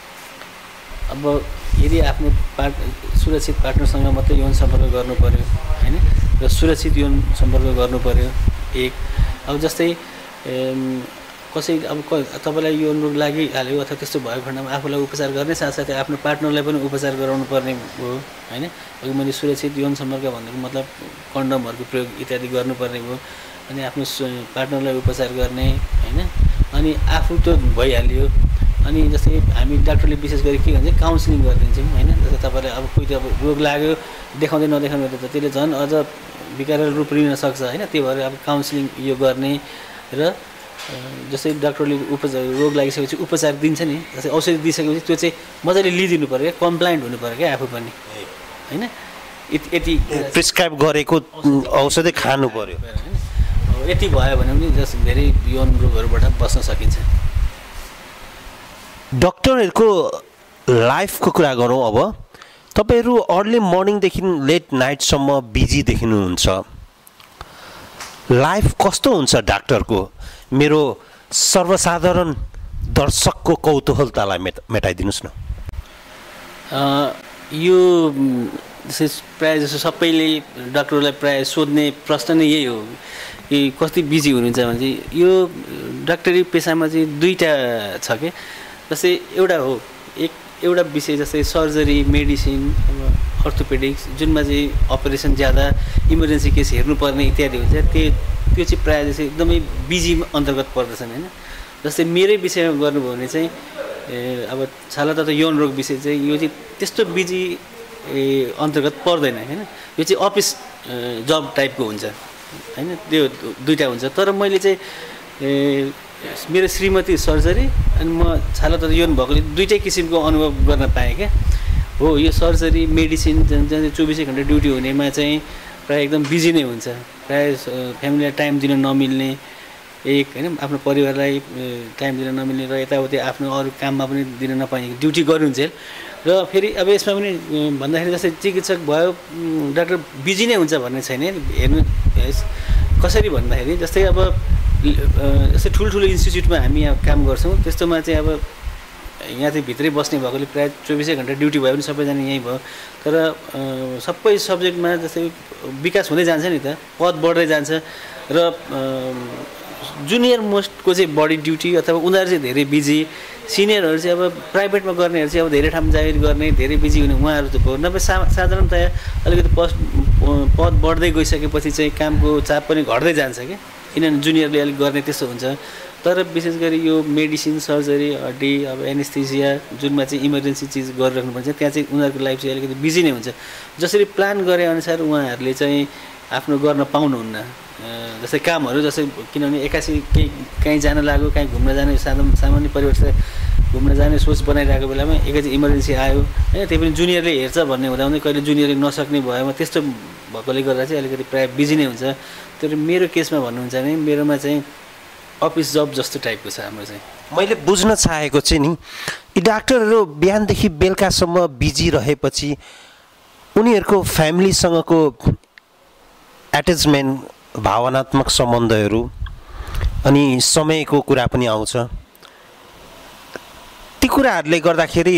अब यदि आफ्नो सुरक्षित पार्टनरसँग मात्रै यौन सम्पर्क गर्नु पर्यो होइन, र सुरक्षित यौन सम्पर्क गर्नु पर्यो एक। अब जस्तै अब तपाईँलाई यौन रोग लागिहाल्यो अथवा त्यस्तो भएको खण्डमा आफूलाई उपचार गर्ने साथसाथै आफ्नो पार्टनरलाई पनि उपचार गराउनु पर्ने हो होइन। अघि मैले सुरक्षित यौन सम्पर्क भनेको मतलब कन्डमहरूको प्रयोग इत्यादि गर्नुपर्ने भयो। अनि आफ्नो पार्टनरलाई उपचार गर्ने होइन। अनि आफू त भइहाल्यो। अनि जस्तै हामी डाक्टरले विशेष गरी के भन्छ काउन्सिलिङ गरिदिन्छौँ होइन। जस्तै तपाईँलाई अब कोही त अब रोग लाग्यो देखाउँदै नदेखाउने त त्यसले झन् अझ विकराल रूप लिन सक्छ होइन। त्यही भएर अब काउन्सिलिङ यो गर्ने। र जस्तै डाक्टरले रोग लागिसकेपछि उपचार दिन्छ नि, जस्तै औषधि दिइसकेपछि त्यो चाहिँ मजाले लिइदिनु पऱ्यो क्या, कम्प्लाइन्ट हुनु पऱ्यो क्या आफू पनि होइन। यति प्रिस्क्राइब गरेको औषधि खानु पऱ्यो होइन। यति भयो भने पनि जस धेरै यौन रोगहरूबाट बस्न सकिन्छ। डक्टरहरूको लाइफको कुरा गरौँ। अब तपाईँहरू अर्ली मर्निङदेखि लेट नाइटसम्म बिजी देखिनुहुन्छ। लाइफ कस्तो हुन्छ डाक्टरको? मेरो सर्वसाधारण दर्शकको कौतूहलतालाई मेटाइदिनुहोस् न। यो प्रायः जस्तो सबैले डाक्टरलाई प्रायः सोध्ने प्रश्न नै यही हो कि कति बिजी हुनुहुन्छ भने चाहिँ यो डाक्टरी पेसामा चाहिँ दुईवटा छ कि। जस्तै एउटा हो एउटा विषय जस्तै सर्जरी, मेडिसिन, अर्थोपेडिक्स जुनमा चाहिँ अपरेसन ज्यादा इमर्जेन्सी केस हेर्नुपर्ने इत्यादि हुन्छ। त्यो चाहिँ प्रायः जस्तै एकदमै बिजी अन्तर्गत पर्दछन् होइन। जस्तै मेरै विषयमा गर्नुभयो भने चाहिँ अब छाला तथा यौन रोग विषय चाहिँ यो चाहिँ त्यस्तो बिजी अन्तर्गत पर्दैन होइन। यो चाहिँ अफिस जब टाइपको हुन्छ होइन त्यो दुईवटा हुन्छ। तर मैले चाहिँ मेरो श्रीमती सर्जरी अनि म छाला तथा यौन भएकोले दुईटै किसिमको अनुभव गर्न पाएँ क्या। हो यो सर्जरी मेडिसिन जहाँ 24 घन्टा ड्युटी हुनेमा चाहिँ प्रायः एकदम बिजी नै हुन्छ, प्रायः फ्यामिलीलाई टाइम दिन नमिल्ने, एक होइन आफ्नो परिवारलाई टाइम दिन नमिल्ने र यताउति आफ्नो अरू काममा पनि दिन नपाइने ड्युटी गर्नुहुन्छ। र फेरि अब यसमा पनि भन्दाखेरि जस्तै चिकित्सक भयो डाक्टर बिजी नै हुन्छ भन्ने छैन। हेर्नु कसरी भन्दाखेरि जस्तै अब जस्तै ठुल्ठुलो इन्स्टिच्युटमा हामी यहाँ काम गर्छौँ, त्यस्तोमा चाहिँ अब यहाँ चाहिँ भित्रै बस्ने भएकोले प्रायः 24 घन्टा ड्युटी भयो भने सबैजना यहीँ भयो। तर सबै सब्जेक्टमा जस्तै विकास हुँदै जान्छ नि त, पद बढ्दै जान्छ र जुनियर मोस्टको चाहिँ बढी ड्युटी अथवा उनीहरू चाहिँ धेरै बिजी, सिनियरहरू चाहिँ अब प्राइभेटमा गर्नेहरू चाहिँ अब धेरै ठाउँ जागिर गर्ने धेरै बिजी हुने उहाँहरू त भयो। नभए साधारणतया अलिकति पद बढ्दै गइसकेपछि चाहिँ कामको चाप पनि घट्दै जान्छ क्या, किनभने जुनियरले अलिक गर्ने त्यस्तो हुन्छ। तर विशेष गरी यो मेडिसिन सर्जरी हड्डी अब एनेस्थेसिया जुनमा चाहिँ इमर्जेन्सी चिज गरिराख्नुपर्छ, त्यहाँ चाहिँ उनीहरूको लाइफ चाहिँ अलिकति बिजी नै हुन्छ। जसरी प्लान गरे अनुसार उहाँहरूले चाहिँ आफ्नो गर्न पाउनुहुन्न जस्तै कामहरू, जस्तै किनभने एक्कासी कहीँ जान लाग्यो, कहीँ घुम्न जाने सामान्य परिवारसित घुम्न जाने सोच बनाइरहेको बेलामा एकैचोटि इमर्जेन्सी आयो होइन, त्यही पनि जुनियरले हेर्छ भन्ने हुँदा कहिले जुनियरले नसक्ने भएमा त्यस्तो भएकोले गर्दा चाहिँ अलिकति प्रायः बिजी नै हुन्छ। तर मेरो केसमा भन्नुहुन्छ भने मेरोमा चाहिँ अफिस जब जस्तो टाइपको छ हाम्रो चाहिँ। मैले बुझ्न चाहेको चाहिँ नि यी डाक्टरहरू बिहानदेखि बेलुकासम्म बिजी रहेपछि उनीहरूको फ्यामिलीसँगको एट्याचमेन्ट, भावनात्मक सम्बन्धहरू अनि समयको कुरा पनि आउँछ। ती कुराहरूले गर्दाखेरि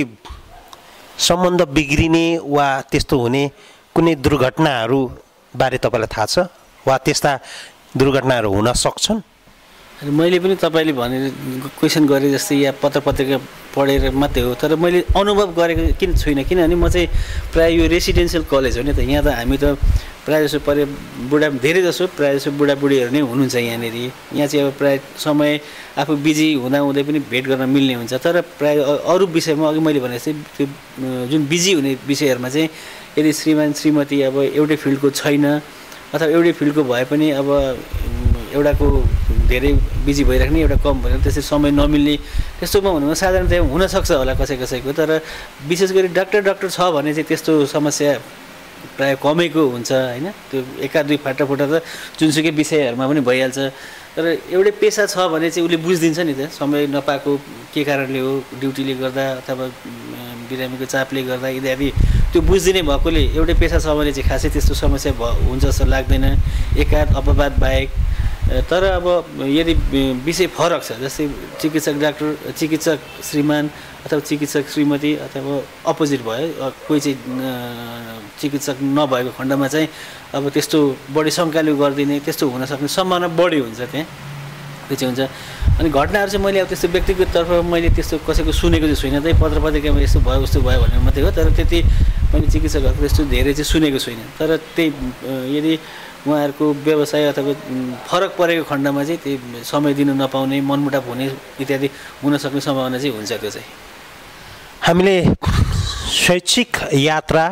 सम्बन्ध बिग्रिने वा त्यस्तो हुने कुनै दुर्घटनाहरू बारे तपाईँलाई थाहा छ वा त्यस्ता दुर्घटनाहरू हुन सक्छन्? मैले पनि तपाईँले भनेर क्वेसन गरेँ जस्तै या पत्रिका पढेर मात्रै हो, तर मैले अनुभव गरेको किन छुइनँ, किनभने म चाहिँ प्रायः यो रेसिडेन्सियल कलेज हो नि त, यहाँ त हामी त प्रायः जसो धेरै जसो प्रायः जसो बुढाबुढीहरू नै हुनुहुन्छ यहाँनिर। यहाँ चाहिँ अब प्रायः समय आफू बिजी हुँदाहुँदै पनि भेट गर्न मिल्ने हुन्छ। तर प्रायः अरू विषयमा अघि मैले भने जस्तै त्यो जुन बिजी हुने विषयहरूमा चाहिँ यदि श्रीमान श्रीमती अब एउटै फिल्डको छैन अथवा एउटै फिल्डको भए पनि अब एउटाको धेरै बिजी भइराख्ने एउटा कम भएर त्यसै समय नमिल्ने त्यस्तोमा भन्नुमा साधारणतया हुनसक्छ होला कसैको। तर विशेष गरी डाक्टर छ भने चाहिँ त्यस्तो समस्या प्रायः कमैको हुन्छ होइन। त्यो एका दुई फाटाफुटा त जुनसुकै विषयहरूमा पनि भइहाल्छ। तर एउटै पेसा छ भने चाहिँ उसले बुझिदिन्छ नि त समय नपाएको के कारणले हो, ड्युटीले गर्दा अथवा बिरामीको चापले गर्दा इत्यादि त्यो बुझिदिने भएकोले एउटै पेसा छ भने चाहिँ खासै त्यस्तो समस्या हुन्छ जस्तो लाग्दैन एकाध अपवाद बाहेक। तर अब यदि विषय फरक छ जस्तै चिकित्सक श्रीमान अथवा चिकित्सक श्रीमती अथवा अपोजिट भयो कोही चाहिँ चिकित्सक नभएको खण्डमा चाहिँ अब त्यस्तो बढी शङ्काले गरिदिने त्यस्तो हुनसक्ने सम्भावना बढी हुन्छ त्यहाँ, त्यो चाहिँ हुन्छ। अनि घटनाहरू चाहिँ मैले अब त्यस्तो व्यक्तिगत तर्फबाट मैले त्यस्तो कसैको सुनेको चाहिँ छुइनँ, त्यही पत्रिकामा यस्तो भयो उस्तो भयो भनेर मात्रै हो। तर त्यति मैले चिकित्सकहरूको त्यस्तो धेरै चाहिँ सुनेको छुइनँ। तर त्यही यदि उहाँहरूको व्यवसाय अथवा फरक परेको खण्डमा चाहिँ त्यही समय दिनु नपाउने, मनमुटाव हुने इत्यादि हुनसक्ने सम्भावना चाहिँ हुन्छ। त्यो चाहिँ हामीले शैक्षिक यात्रा,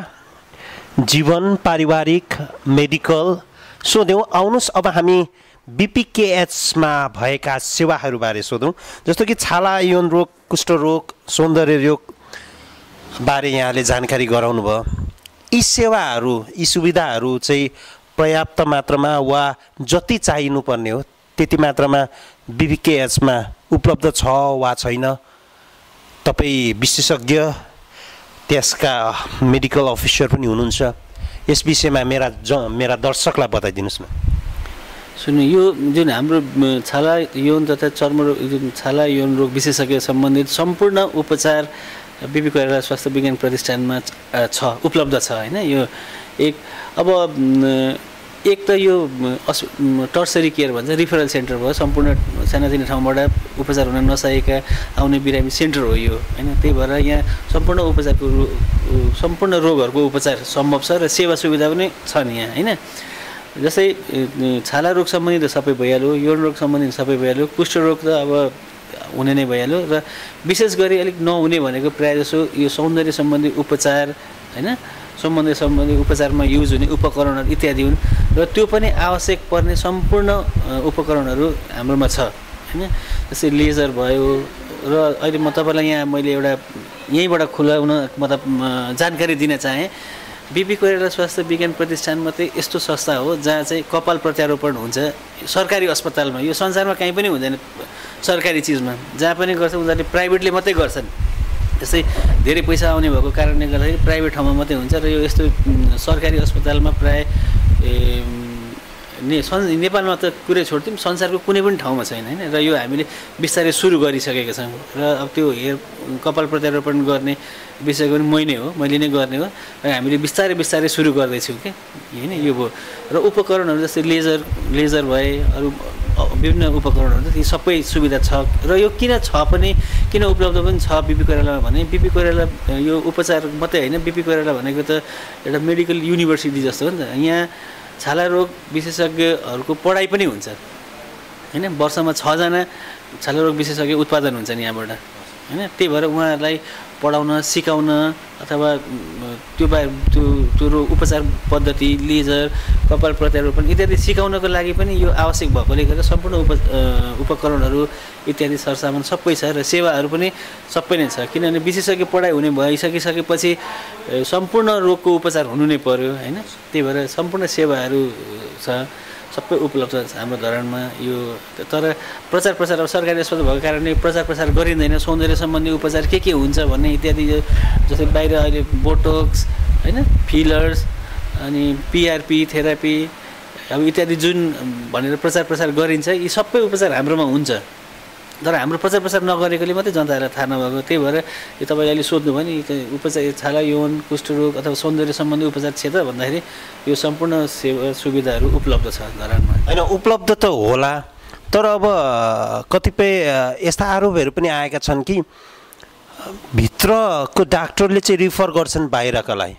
जीवन, पारिवारिक, मेडिकल सोध्यौँ। आउनुहोस् अब हामी बीपीकेएचमा भएका सेवाहरूबारे सोधौँ। जस्तो कि छाला यौन रोग, कुष्ठरोग, सौन्दर्य रोग बारे यहाँले जानकारी गराउनु भयो। यी सेवाहरू, यी सुविधाहरू चाहिँ पर्याप्त मात्रामा वा जति चाहिनुपर्ने हो त्यति मात्रामा बीपीकेएचमा उपलब्ध छ वा छैन? तपाईँ विशेषज्ञ, त्यसका मेडिकल अफिसर पनि हुनुहुन्छ, यस विषयमा मेरा दर्शकलाई बताइदिनुहोस् न। सुन्नु, यो जुन हाम्रो छाला यौन तथा चर्मरोग जुन छाला यौन रोग विशेषज्ञ सम्बन्धित सम्पूर्ण उपचार बीपी कोइराला स्वास्थ्य विज्ञान प्रतिष्ठानमा छ, उपलब्ध छ होइन। यो एक त यो टर्सरी केयर भन्छ, रिफरल सेन्टर भयो, सम्पूर्ण सानातिना ठाउँबाट उपचार हुन नसकेका आउने बिरामी सेन्टर हो यो होइन। त्यही भएर यहाँ सम्पूर्ण रोगहरूको उपचार सम्भव छ र सेवा सुविधा पनि छन् यहाँ होइन। जस्तै छाला रोग सम्बन्धी त सबै भइहाल्यो, यौन रोग सम्बन्धी सबै भइहाल्यो, कुष्ठरोग त अब हुने नै भइहाल्यो। र विशेष गरी अलिक नहुने भनेको प्रायः जसो यो सौन्दर्य सम्बन्धी उपचार होइन, सम्बन्धी उपचारमा युज हुने उपकरणहरू इत्यादि हुन् र त्यो पनि आवश्यक पर्ने सम्पूर्ण उपकरणहरू हाम्रोमा छ हैन। जस्तै लेजर भयो र अहिले म तपाईँलाई यहाँ मैले एउटा यहीँबाट खुलाउन मतलब जानकारी दिन चाहेँ। बिपी कोइराला स्वास्थ्य विज्ञान प्रतिष्ठान मात्रै यस्तो संस्था हो जहाँ चाहिँ कपाल प्रत्यारोपण हुन्छ सरकारी अस्पतालमा। यो संसारमा कहीँ पनि हुँदैन सरकारी चिजमा, जहाँ पनि गर्छ उनीहरूले प्राइभेटले मात्रै गर्छन्। जस्तै धेरै पैसा आउने भएको कारणले गर्दाखेरि प्राइभेट ठाउँमा मात्रै हुन्छ र यो यस्तो सरकारी अस्पतालमा प्राय नेपालमा त कुरै छोड्थ्यौँ, संसारको कुनै पनि ठाउँमा छैन हैन। र यो हामीले बिस्तारै सुरु गरिसकेका छौँ र अब त्यो कपाल प्रत्यारोपण गर्ने विषय पनि मैले नै गर्ने हो र हामीले बिस्तारै सुरु गर्दैछौँ कि हैन। यो भयो र उपकरणहरू जस्तै लेजर भए अरू विभिन्न उपकरणहरू ती सबै सुविधा छ र यो किन छ पनि किन उपलब्ध पनि छ बिपी कोइरालामा भने बिपी कोइराला यो उपचार मात्रै होइन, बिपी कोइराला भनेको त एउटा मेडिकल युनिभर्सिटी जस्तो हो नि त। यहाँ छाला रोग विशेषज्ञहरूको पढाइ पनि हुन्छ हैन। वर्षमा 6 जना छाला रोग विशेषज्ञ उत्पादन हुन्छन् यहाँबाट हैन। त्यही भएर उहाँहरूलाई पढाउन सिकाउन अथवा त्यो रोग उपचार पद्धति लेजर कपाल प्रत्यारोपण इत्यादि सिकाउनको लागि पनि यो आवश्यक भएकोले गर्दा सम्पूर्ण उपकरणहरू इत्यादि सरसामान सबै छ र सेवाहरू पनि सबै नै छ। किनभने विशेषज्ञ पढाइ हुने भइसकेपछि सम्पूर्ण रोगको उपचार हुनु नै पर्यो हैन। त्यही भएर सम्पूर्ण सेवाहरू छ सबै उपलब्ध छ हाम्रो धरानमा। यो तर प्रचार अब सरकारी अस्पताल भएको कारणले प्रचार गरिँदैन। सौन्दर्य सम्बन्धी उपचार के हुन्छ भन्ने इत्यादि जस्तै बाहिर अहिले बोटोक्स हैन, फिलर्स अनि पिआरपी थेरापी अब इत्यादि जुन भनेर प्रचार गरिन्छ, यी सबै उपचार हाम्रोमा हुन्छ। तर हाम्रो प्रचार नगरेकोले मात्रै जनताहरूलाई थाहा नभएको। त्यही भएर यो तपाईँले अहिले सोध्नुभयो नि उपचार छाला यौन कुष्ठरोग अथवा सौन्दर्य सम्बन्धी उपचार क्षेत्र भन्दाखेरि यो सम्पूर्ण सेवा सुविधाहरू उपलब्ध छ धरानमा हैन। उपलब्ध त होला, तर अब कतिपय यस्ता आरोपहरू पनि आएका छन् कि भित्रको डाक्टरले चाहिँ रिफर गर्छन् बाहिरकालाई,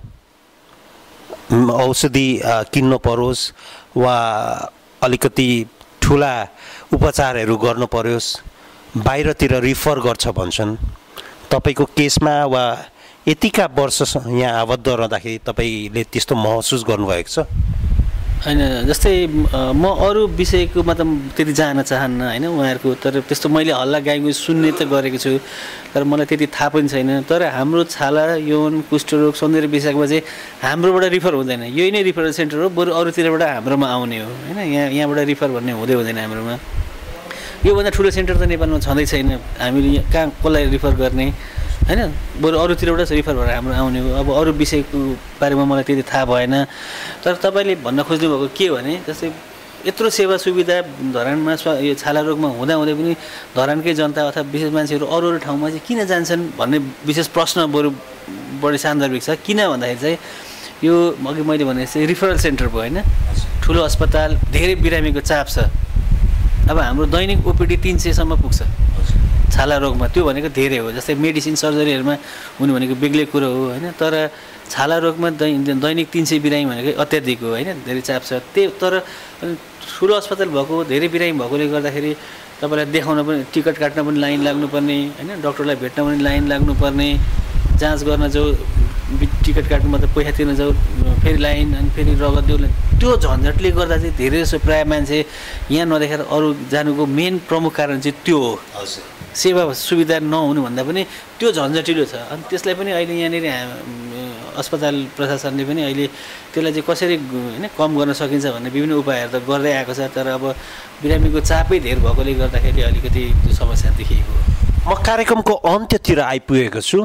औषधि किन्नु परोस् वा अलिकति ठुला उपचारहरू गर्नु परोस् बाहिरतिर रिफर गर्छ भन्छन्। तपाईँको केसमा वा यतिका वर्ष यहाँ आबद्ध रहँदाखेरि तपाईँले त्यस्तो महसुस गर्नुभएको छ? हैन, जस्तै म अरू विषयकोमा त त्यति जान चाहन्न हैन उहाँहरूको, तर त्यस्तो मैले हल्ला गाएको सुन्ने त गरेको छु, तर मलाई त्यति थाहा पनि छैन। तर हाम्रो छाला यौन कुष्ठरोग सौन्दर्य विषयमा चाहिँ हाम्रोबाट रिफर हुँदैन, यही नै रिफरल सेन्टर हो, बरु अरूतिरबाट हाम्रोमा आउने हो हैन। यहाँबाट रिफर भन्ने हुँदैन हाम्रोमा। योभन्दा ठुलो सेन्टर त नेपालमा छँदै छैन। हामीले कहाँ कसलाई रिफर गर्ने हैन, बरु अरूतिरबाट रिफर भएर हाम्रो आउने हो। अब अरू विषयको बारेमा मलाई त्यति थाहा भएन। तर तपाईँले भन्न खोज्नुभएको के भने जस्तै यत्रो सेवा सुविधा धरानमा यो छाला रोगमा हुँदाहुँदै पनि धरानकै जनता अथवा विशेष मान्छेहरू अरू ठाउँमा चाहिँ किन जान्छन् भन्ने विशेष प्रश्न बरु बढी सान्दर्भिक छ। किन भन्दाखेरि चाहिँ यो अघि मैले भने जस्तै रिफरल सेन्टर भयो हैन, ठुलो अस्पताल, धेरै बिरामीको चाप छ। अब हाम्रो दैनिक ओपिडी 300 सम्म पुग्छ छाला रोगमा, त्यो भनेको धेरै हो। जस्तै मेडिसिन सर्जरीहरूमा हुनु भनेको बेग्लै कुरो हो हैन, तर छाला रोगमा दैनिक 300 बिरामी भनेको अत्याधिक हो हैन, धेरै चाप छ। तर ठुलो अस्पताल भएको धेरै बिरामी भएकोले गर्दाखेरि तपाईँलाई देखाउन पनि टिकट काट्न पनि लाइन लाग्नुपर्ने हैन, डाक्टरलाई भेट्न पनि लाइन लाग्नुपर्ने, जाँच गर्न जाऊ टिकट काट्नु मात्रै पैसा तिर्न जाऊ फेरि लाइन अनि फेरि रगत देऊ, त्यो झन्झटले गर्दा चाहिँ धेरै जसो प्रायः मान्छे यहाँ नदेखेर अरू जानुको मेन प्रमुख कारण चाहिँ त्यो हो। सेवा सुविधा नहुनु भन्दा पनि त्यो झन्झटिलो छ। अनि त्यसलाई पनि अहिले यहाँनिर अस्पताल प्रशासनले पनि अहिले त्यसलाई चाहिँ कसरी हैन कम गर्न सकिन्छ भन्ने विभिन्न उपायहरू त गर्दै आएको छ। तर अब बिरामीको चापै धेर भएकोले गर्दाखेरि अलिकति त्यो समस्या देखिएको हो। म कार्यक्रमको अन्त्यतिर आइपुगेको छु।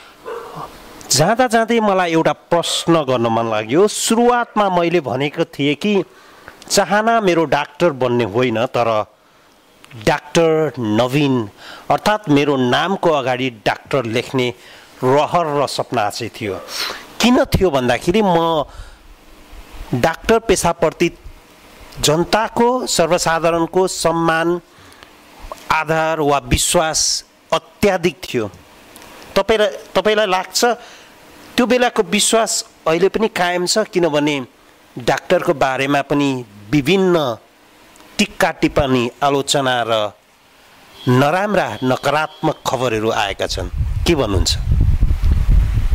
जाँदै मलाई एउटा प्रश्न गर्न मन लाग्यो। सुरुवातमा मैले भनेको थिएँ कि चाहना मेरो डाक्टर बन्ने होइन, तर डाक्टर नवीन अर्थात् मेरो नामको अगाडि डाक्टर लेख्ने रहर र सपना चाहिँ थियो। किन थियो भन्दाखेरि म डाक्टर पेसाप्रति जनताको सर्वसाधारणको सम्मान आधार वा विश्वास अत्याधिक थियो। तपाईलाई लाग्छ त्यो बेलाको विश्वास अहिले पनि कायम छ? किनभने डाक्टरको बारेमा पनि विभिन्न टिक्का टिप्पणी आलोचना र नराम्रा नकारात्मक खबरहरू आएका छन्, के भन्नुहुन्छ?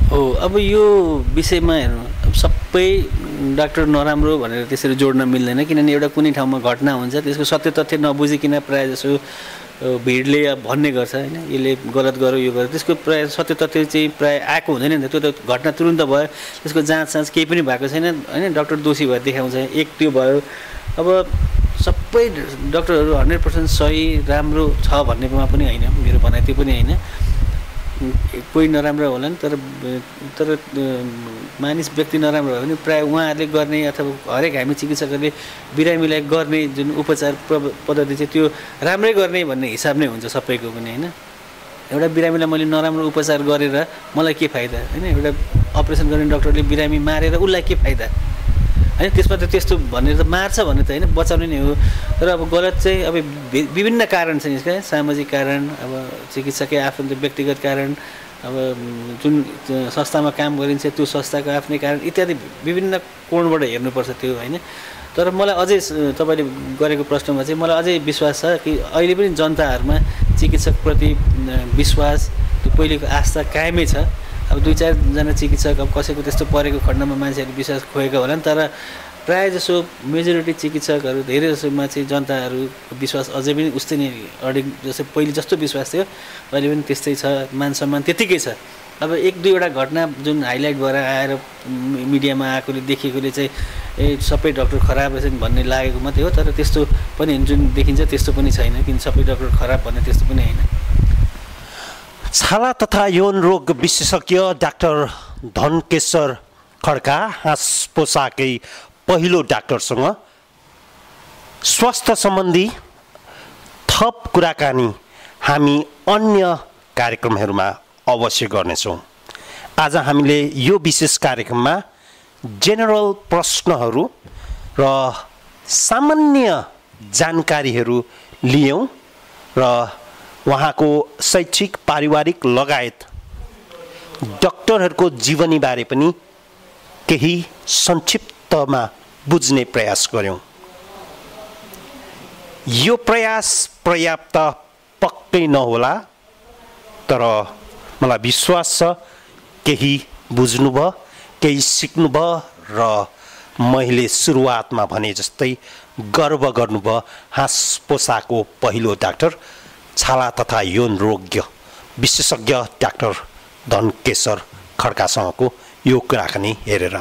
हो अब यो विषयमा हेर्नु अब सबै डाक्टर नराम्रो भनेर त्यसरी जोड्न मिल्दैन किनभने एउटा कुनै ठाउँमा घटना हुन्छ त्यसको सत्य तथ्य नबुझिकन प्रायः जसो भिडले भन्ने गर्छ होइन यसले गलत गर्यो यो गर्यो त्यसको प्रायः सत्य तथ्य चाहिँ प्रायः आएको हुँदैन नि त त्यो त घटना तुरुन्त भयो त्यसको जाँच केही पनि भएको छैन होइन डक्टर दोषी भएर देखाउँछ एक त्यो भयो अब सबै डक्टरहरू 100% सही राम्रो छ भन्नेमा पनि होइन मेरो भनाइ त्यो पनि होइन कोही नराम्रो होला नि तर मानिस व्यक्ति नराम्रो भयो भने प्रायः उहाँहरूले गर्ने अथवा हरेक हामी चिकित्सकहरूले बिरामीलाई गर्ने जुन उपचार पद्धति चाहिँ त्यो राम्रै गर्ने भन्ने हिसाब नै हुन्छ सबैको पनि होइन एउटा बिरामीलाई मैले नराम्रो उपचार गरेर मलाई के फाइदा होइन एउटा अपरेसन गर्ने डक्टरले बिरामी मारेर उसलाई के फाइदा होइन त्यसमा त त्यस्तो भनेर त मार्छ भन्ने त होइन बचाउने नै हो तर अब गलत चाहिँ अब विभिन्न कारण छन् यसका सामाजिक कारण अब चिकित्सकै आफ्नो व्यक्तिगत कारण अब जुन संस्थामा काम गरिन्छ त्यो संस्थाको आफ्नै कारण इत्यादि विभिन्न कोणबाट हेर्नुपर्छ त्यो होइन तर मलाई अझै तपाईँले गरेको प्रश्नमा चाहिँ मलाई अझै विश्वास छ कि अहिले पनि जनताहरूमा चिकित्सकप्रति विश्वास त्यो पहिलेको आस्था कायमै छ अब 2-4 जना चिकित्सक अब कसैको त्यस्तो परेको खण्डमा मान्छेहरू विश्वास खोएको होला नि तर प्रायः जसो मेजोरिटी चिकित्सकहरू धेरै जसोमा चाहिँ जनताहरूको विश्वास अझै पनि उस्तै नै अडिग जस्तो पहिले जस्तो विश्वास थियो अहिले पनि त्यस्तै छ मान सम्मान त्यतिकै छ अब 1-2वटा घटना जुन हाइलाइट भएर आएर मिडियामा आएकोले देखिएकोले चाहिँ सबै डक्टर खराब रहेछन् भन्ने लागेको मात्रै हो तर त्यस्तो पनि जुन देखिन्छ त्यस्तो पनि छैन किन सबै डक्टर खराब भन्ने त्यस्तो पनि होइन छाला तथा यौन रोग विशेषज्ञ डाक्टर धनकेशर खड्का हाँस पोसाकै पहिलो डाक्टरसँग स्वास्थ्य सम्बन्धी थप कुराकानी हामी अन्य कार्यक्रमहरूमा अवश्य गर्नेछौँ आज हामीले यो विशेष कार्यक्रममा जेनरल प्रश्नहरू र सामान्य जानकारीहरू लियौँ र उहाँको शैक्षिक पारिवारिक लगायत डाक्टरहरूको जीवनीबारे पनि केही संक्षिप्तमा बुझ्ने प्रयास गर्यौँ यो प्रयास पर्याप्त पक्कै नहोला तर मलाई विश्वास छ केही बुझ्नुभयो केही सिक्नुभयो र मैले सुरुवातमा भने जस्तै गर्व गर्नुभयो हाँस पोसाको पहिलो डाक्टर छाला तथा यौन रोग विशेषज्ञ डाक्टर धनकेशर खड्कासँगको यो कुराकानी हेरेर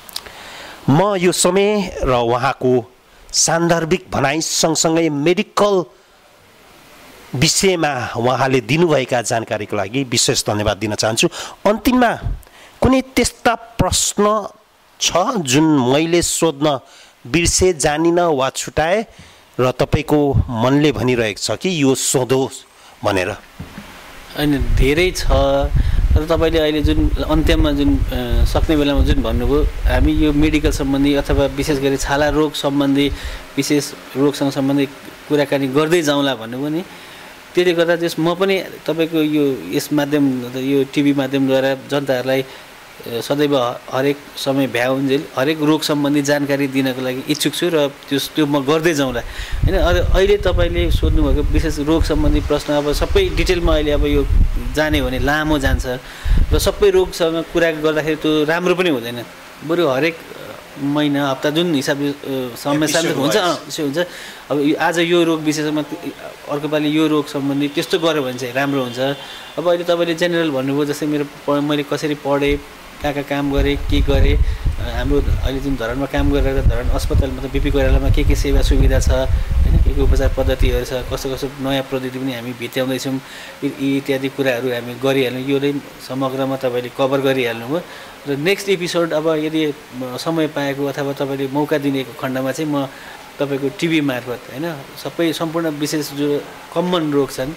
म यो समय र उहाँको सान्दर्भिक भनाइ सँगसँगै मेडिकल विषयमा उहाँले दिनुभएका जानकारीको लागि विशेष धन्यवाद दिन चाहन्छु अन्तिममा कुनै त्यस्ता प्रश्न छ जुन मैले सोध्न बिर्से जानिन वा छुटाए र तपाईको मनले भनिरहेको छ कि यो सोधोस् भनेर हैन धेरै छ तर तपाईले अहिले जुन अन्त्यमा जुन सक्ने बेलामा जुन भन्नुभयो हामी यो मेडिकल सम्बन्धी अथवा विशेष गरी छाला रोग सम्बन्धी विशेष रोगसँग सम्बन्धित कुराकानी गर्दै जाउँला भन्नुभयो नि त्यसले गर्दा जस म पनि तपाईको यो यस माध्यम यो टिभी माध्यमद्वारा जनताहरूलाई सदैव हरेक समय भ्याउन्जेल हरेक रोग सम्बन्धी जानकारी दिनको लागि इच्छुक छु र त्यो म गर्दै जाउँला हैन अहिले तपाईले सोध्नु भएको विशेष रोग सम्बन्धी प्रश्न अब सबै डिटेलमा अहिले अब यो जाने भने लामो जान्छ र सबै रोगसँग कुरा गर्दाखेरि त्यो राम्रो पनि हुँदैन बरु हरेक महिना हप्ता जुन हिसाबले समय सामयिक हुन्छ त्यसो हुन्छ अब आज यो रोग विशेषमा अर्को पालि यो रोग सम्बन्धी त्यस्तो गर्यो भने चाहिँ राम्रो हुन्छ अब अहिले तपाईले जेनरल भन्नुभयो जस्तै मैले कसरी पढे कहाँ काम गरेँ के गरेँ हाम्रो अहिले जुन धरानमा काम गरेर धरान अस्पतालमा त बिपी कोइरालामा के सेवा सुविधा छ हैन के उपचार पद्धतिहरू छ कस्तो कस्तो नयाँ पद्धति पनि हामी भित्याउँदै छौँ इत्यादि कुराहरू हामी गरिहाल्नु यो नै समग्रमा तपाईले कभर गरिहाल्नु भयो र नेक्स्ट एपिसोड अब यदि समय पाएको अथवा तपाईले मौका दिनेको खण्डमा चाहिँ म तपाईको टिभी मार्फत हैन सबै सम्पूर्ण विशेष जो कमन रोग छन्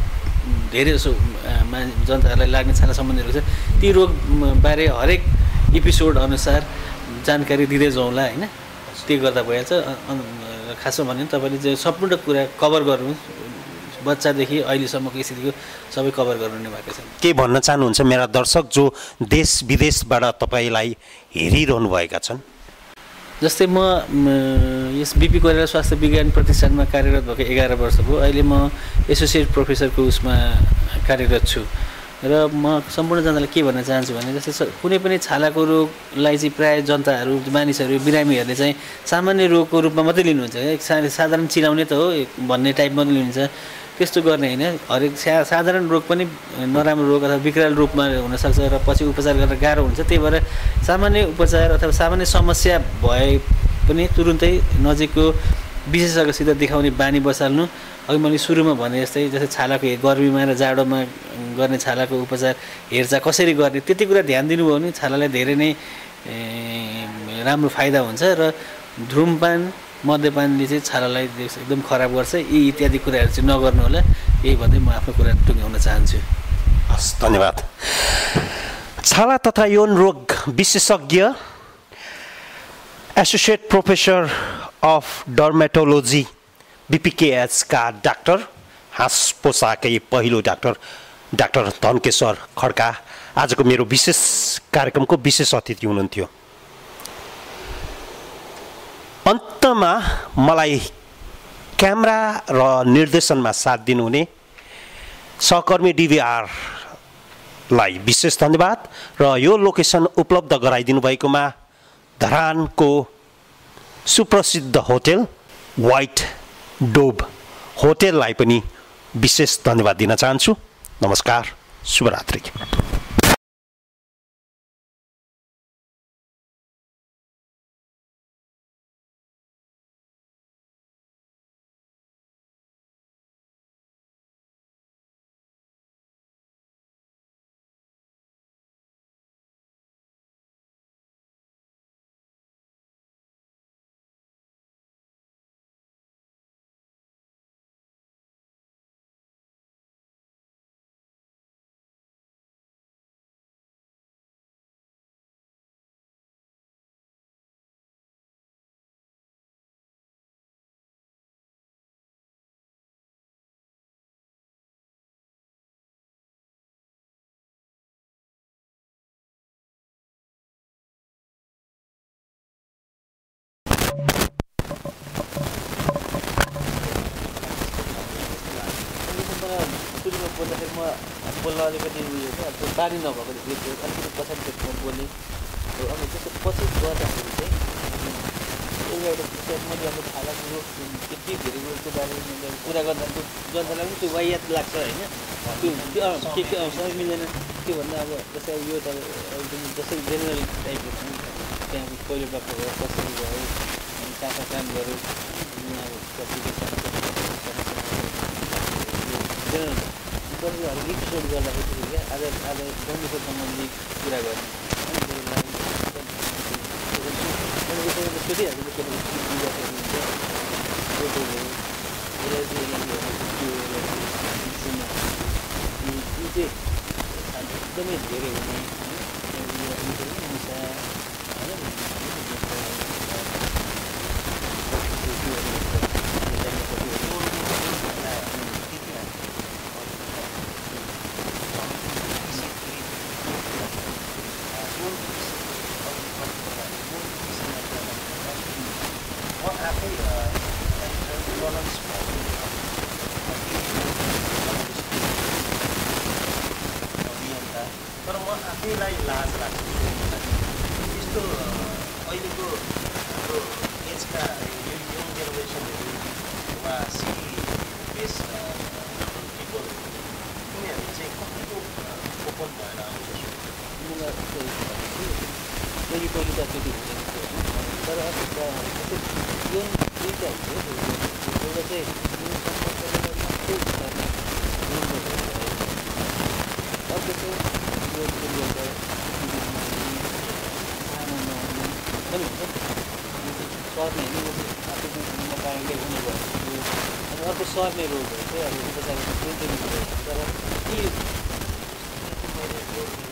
धेरै जसो जनताहरूलाई लाग्ने छाला सम्बन्धी रोग छ ती रोग बारे हरेक एपिसोड अनुसार जानकारी दिँदै जाउँला हैन त्यो गर्दा भइहाल्छ खासमा भने तपाईले चाहिँ सम्पूर्ण कुरा कभर गर्नु बच्चादेखि अहिलेसम्मको स्थितिको सबै कभर गर्नु नै भएको छ के भन्न चाहनुहुन्छ मेरा दर्शक जो देश विदेशबाट तपाईलाई हेरिरहनु भएका छन् जस्तै म यस बिपी कोइराला स्वास्थ्य विज्ञान प्रतिष्ठानमा कार्यरत भएको 11 वर्ष भयो अहिले म एसोसिएट प्रोफेसरको उसमा कार्यरत छु र म सम्पूर्ण जनतालाई के भन्न चाहन्छु भने जस्तै कुनै पनि छालाको रोगलाई चाहिँ प्रायः जनताहरू मानिसहरू बिरामीहरूले चाहिँ सामान्य रोगको रूपमा मात्रै लिनुहुन्छ क्या साधारण चिलाउने त हो भन्ने टाइप मात्रै लिनुहुन्छ त्यस्तो गर्ने होइन हरेक साधारण रोग पनि नराम्रो रोग अथवा विकराल रूपमा हुनसक्छ र पछि उपचार गर्न गाह्रो हुन्छ त्यही भएर सामान्य उपचार अथवा सामान्य समस्या भए पनि तुरुन्तै नजिकको विशेषज्ञसित देखाउने बानी बसाल्नु अघि मैले सुरुमा भने जस्तै छालाको गर्मीमा र जाडोमा गर्ने छालाको उपचार हेरचाह कसरी गर्ने त्यति कुरा ध्यान दिनुभयो भने छालालाई धेरै नै राम्रो फाइदा हुन्छ र धुमपान मद्यपानले चाहिँ छालालाई एकदम खराब गर्छ यी इत्यादि कुराहरू चाहिँ नगर्नु होला यही भन्दै म आफ्नो कुरा टुङ्ग्याउन चाहन्छु। हस् धन्यवाद। छाला तथा यौन रोग विशेषज्ञ associate professor of dermatology BPKH का डाक्टर हाँस पोसाकै पहिलो डाक्टर धनकेश्वर खड्का आजको मेरो विशेष कार्यक्रमको विशेष अतिथि हुनुहुन्थ्यो। अन्तमा मलाई क्यामेरा र निर्देशनमा साथ दिनुहुने सहकर्मी DVRलाई विशेष धन्यवाद र यो लोकेसन उपलब्ध गराइदिनु भएकोमा धरानको सुप्रसिद्ध होटल व्हाइट डोभ होटललाई पनि विशेष धन्यवाद दिन चाहन्छु। नमस्कार, शुभरात्रि। सुरुमा बोल्दाखेरि म बोल्न अलिकति उयो क्या बानी नभएको देखियो अलिकति पछाडि बोल्ने अनि त्यसको पछि गर्दाखेरि चाहिँ एउटा मैले अब छालाको रोग त्यति धेरै रोगको बारेमा कुरा गर्दा जनतालाई पनि त्यो वाहियात लाग्छ होइन त्यो के समय मिल्दैन के भन्दा अब जस्तै यो त जस्तै जेनरल टाइपको छ त्यहाँ पहिलो डक्टर भयो कसरी भयो कहाँ काम गऱ्यो जेनरल एपिसोड गर्दाखेरि क्या आज डन्डीको सम्बन्धी कुरा गर्ने एकदमै धेरै हुने तर म आफैलाई लाज लाग्छ यस्तो अहिलेको हाम्रो एजका यङ जेनेरेसनहरू वा सिटी बेस पिपल उनीहरू चाहिँ कतिको ओपन भएर आउँछ पहिलो त त्यति हुँदैन तर अब यो दुईवटा हुन्छ एउटा चाहिँ अर्को चाहिँ सर्ने होइन आफूले नपाएकै हुने भयो अनि अर्को सर्ने रोगहरू चाहिँ अब उपचार तर के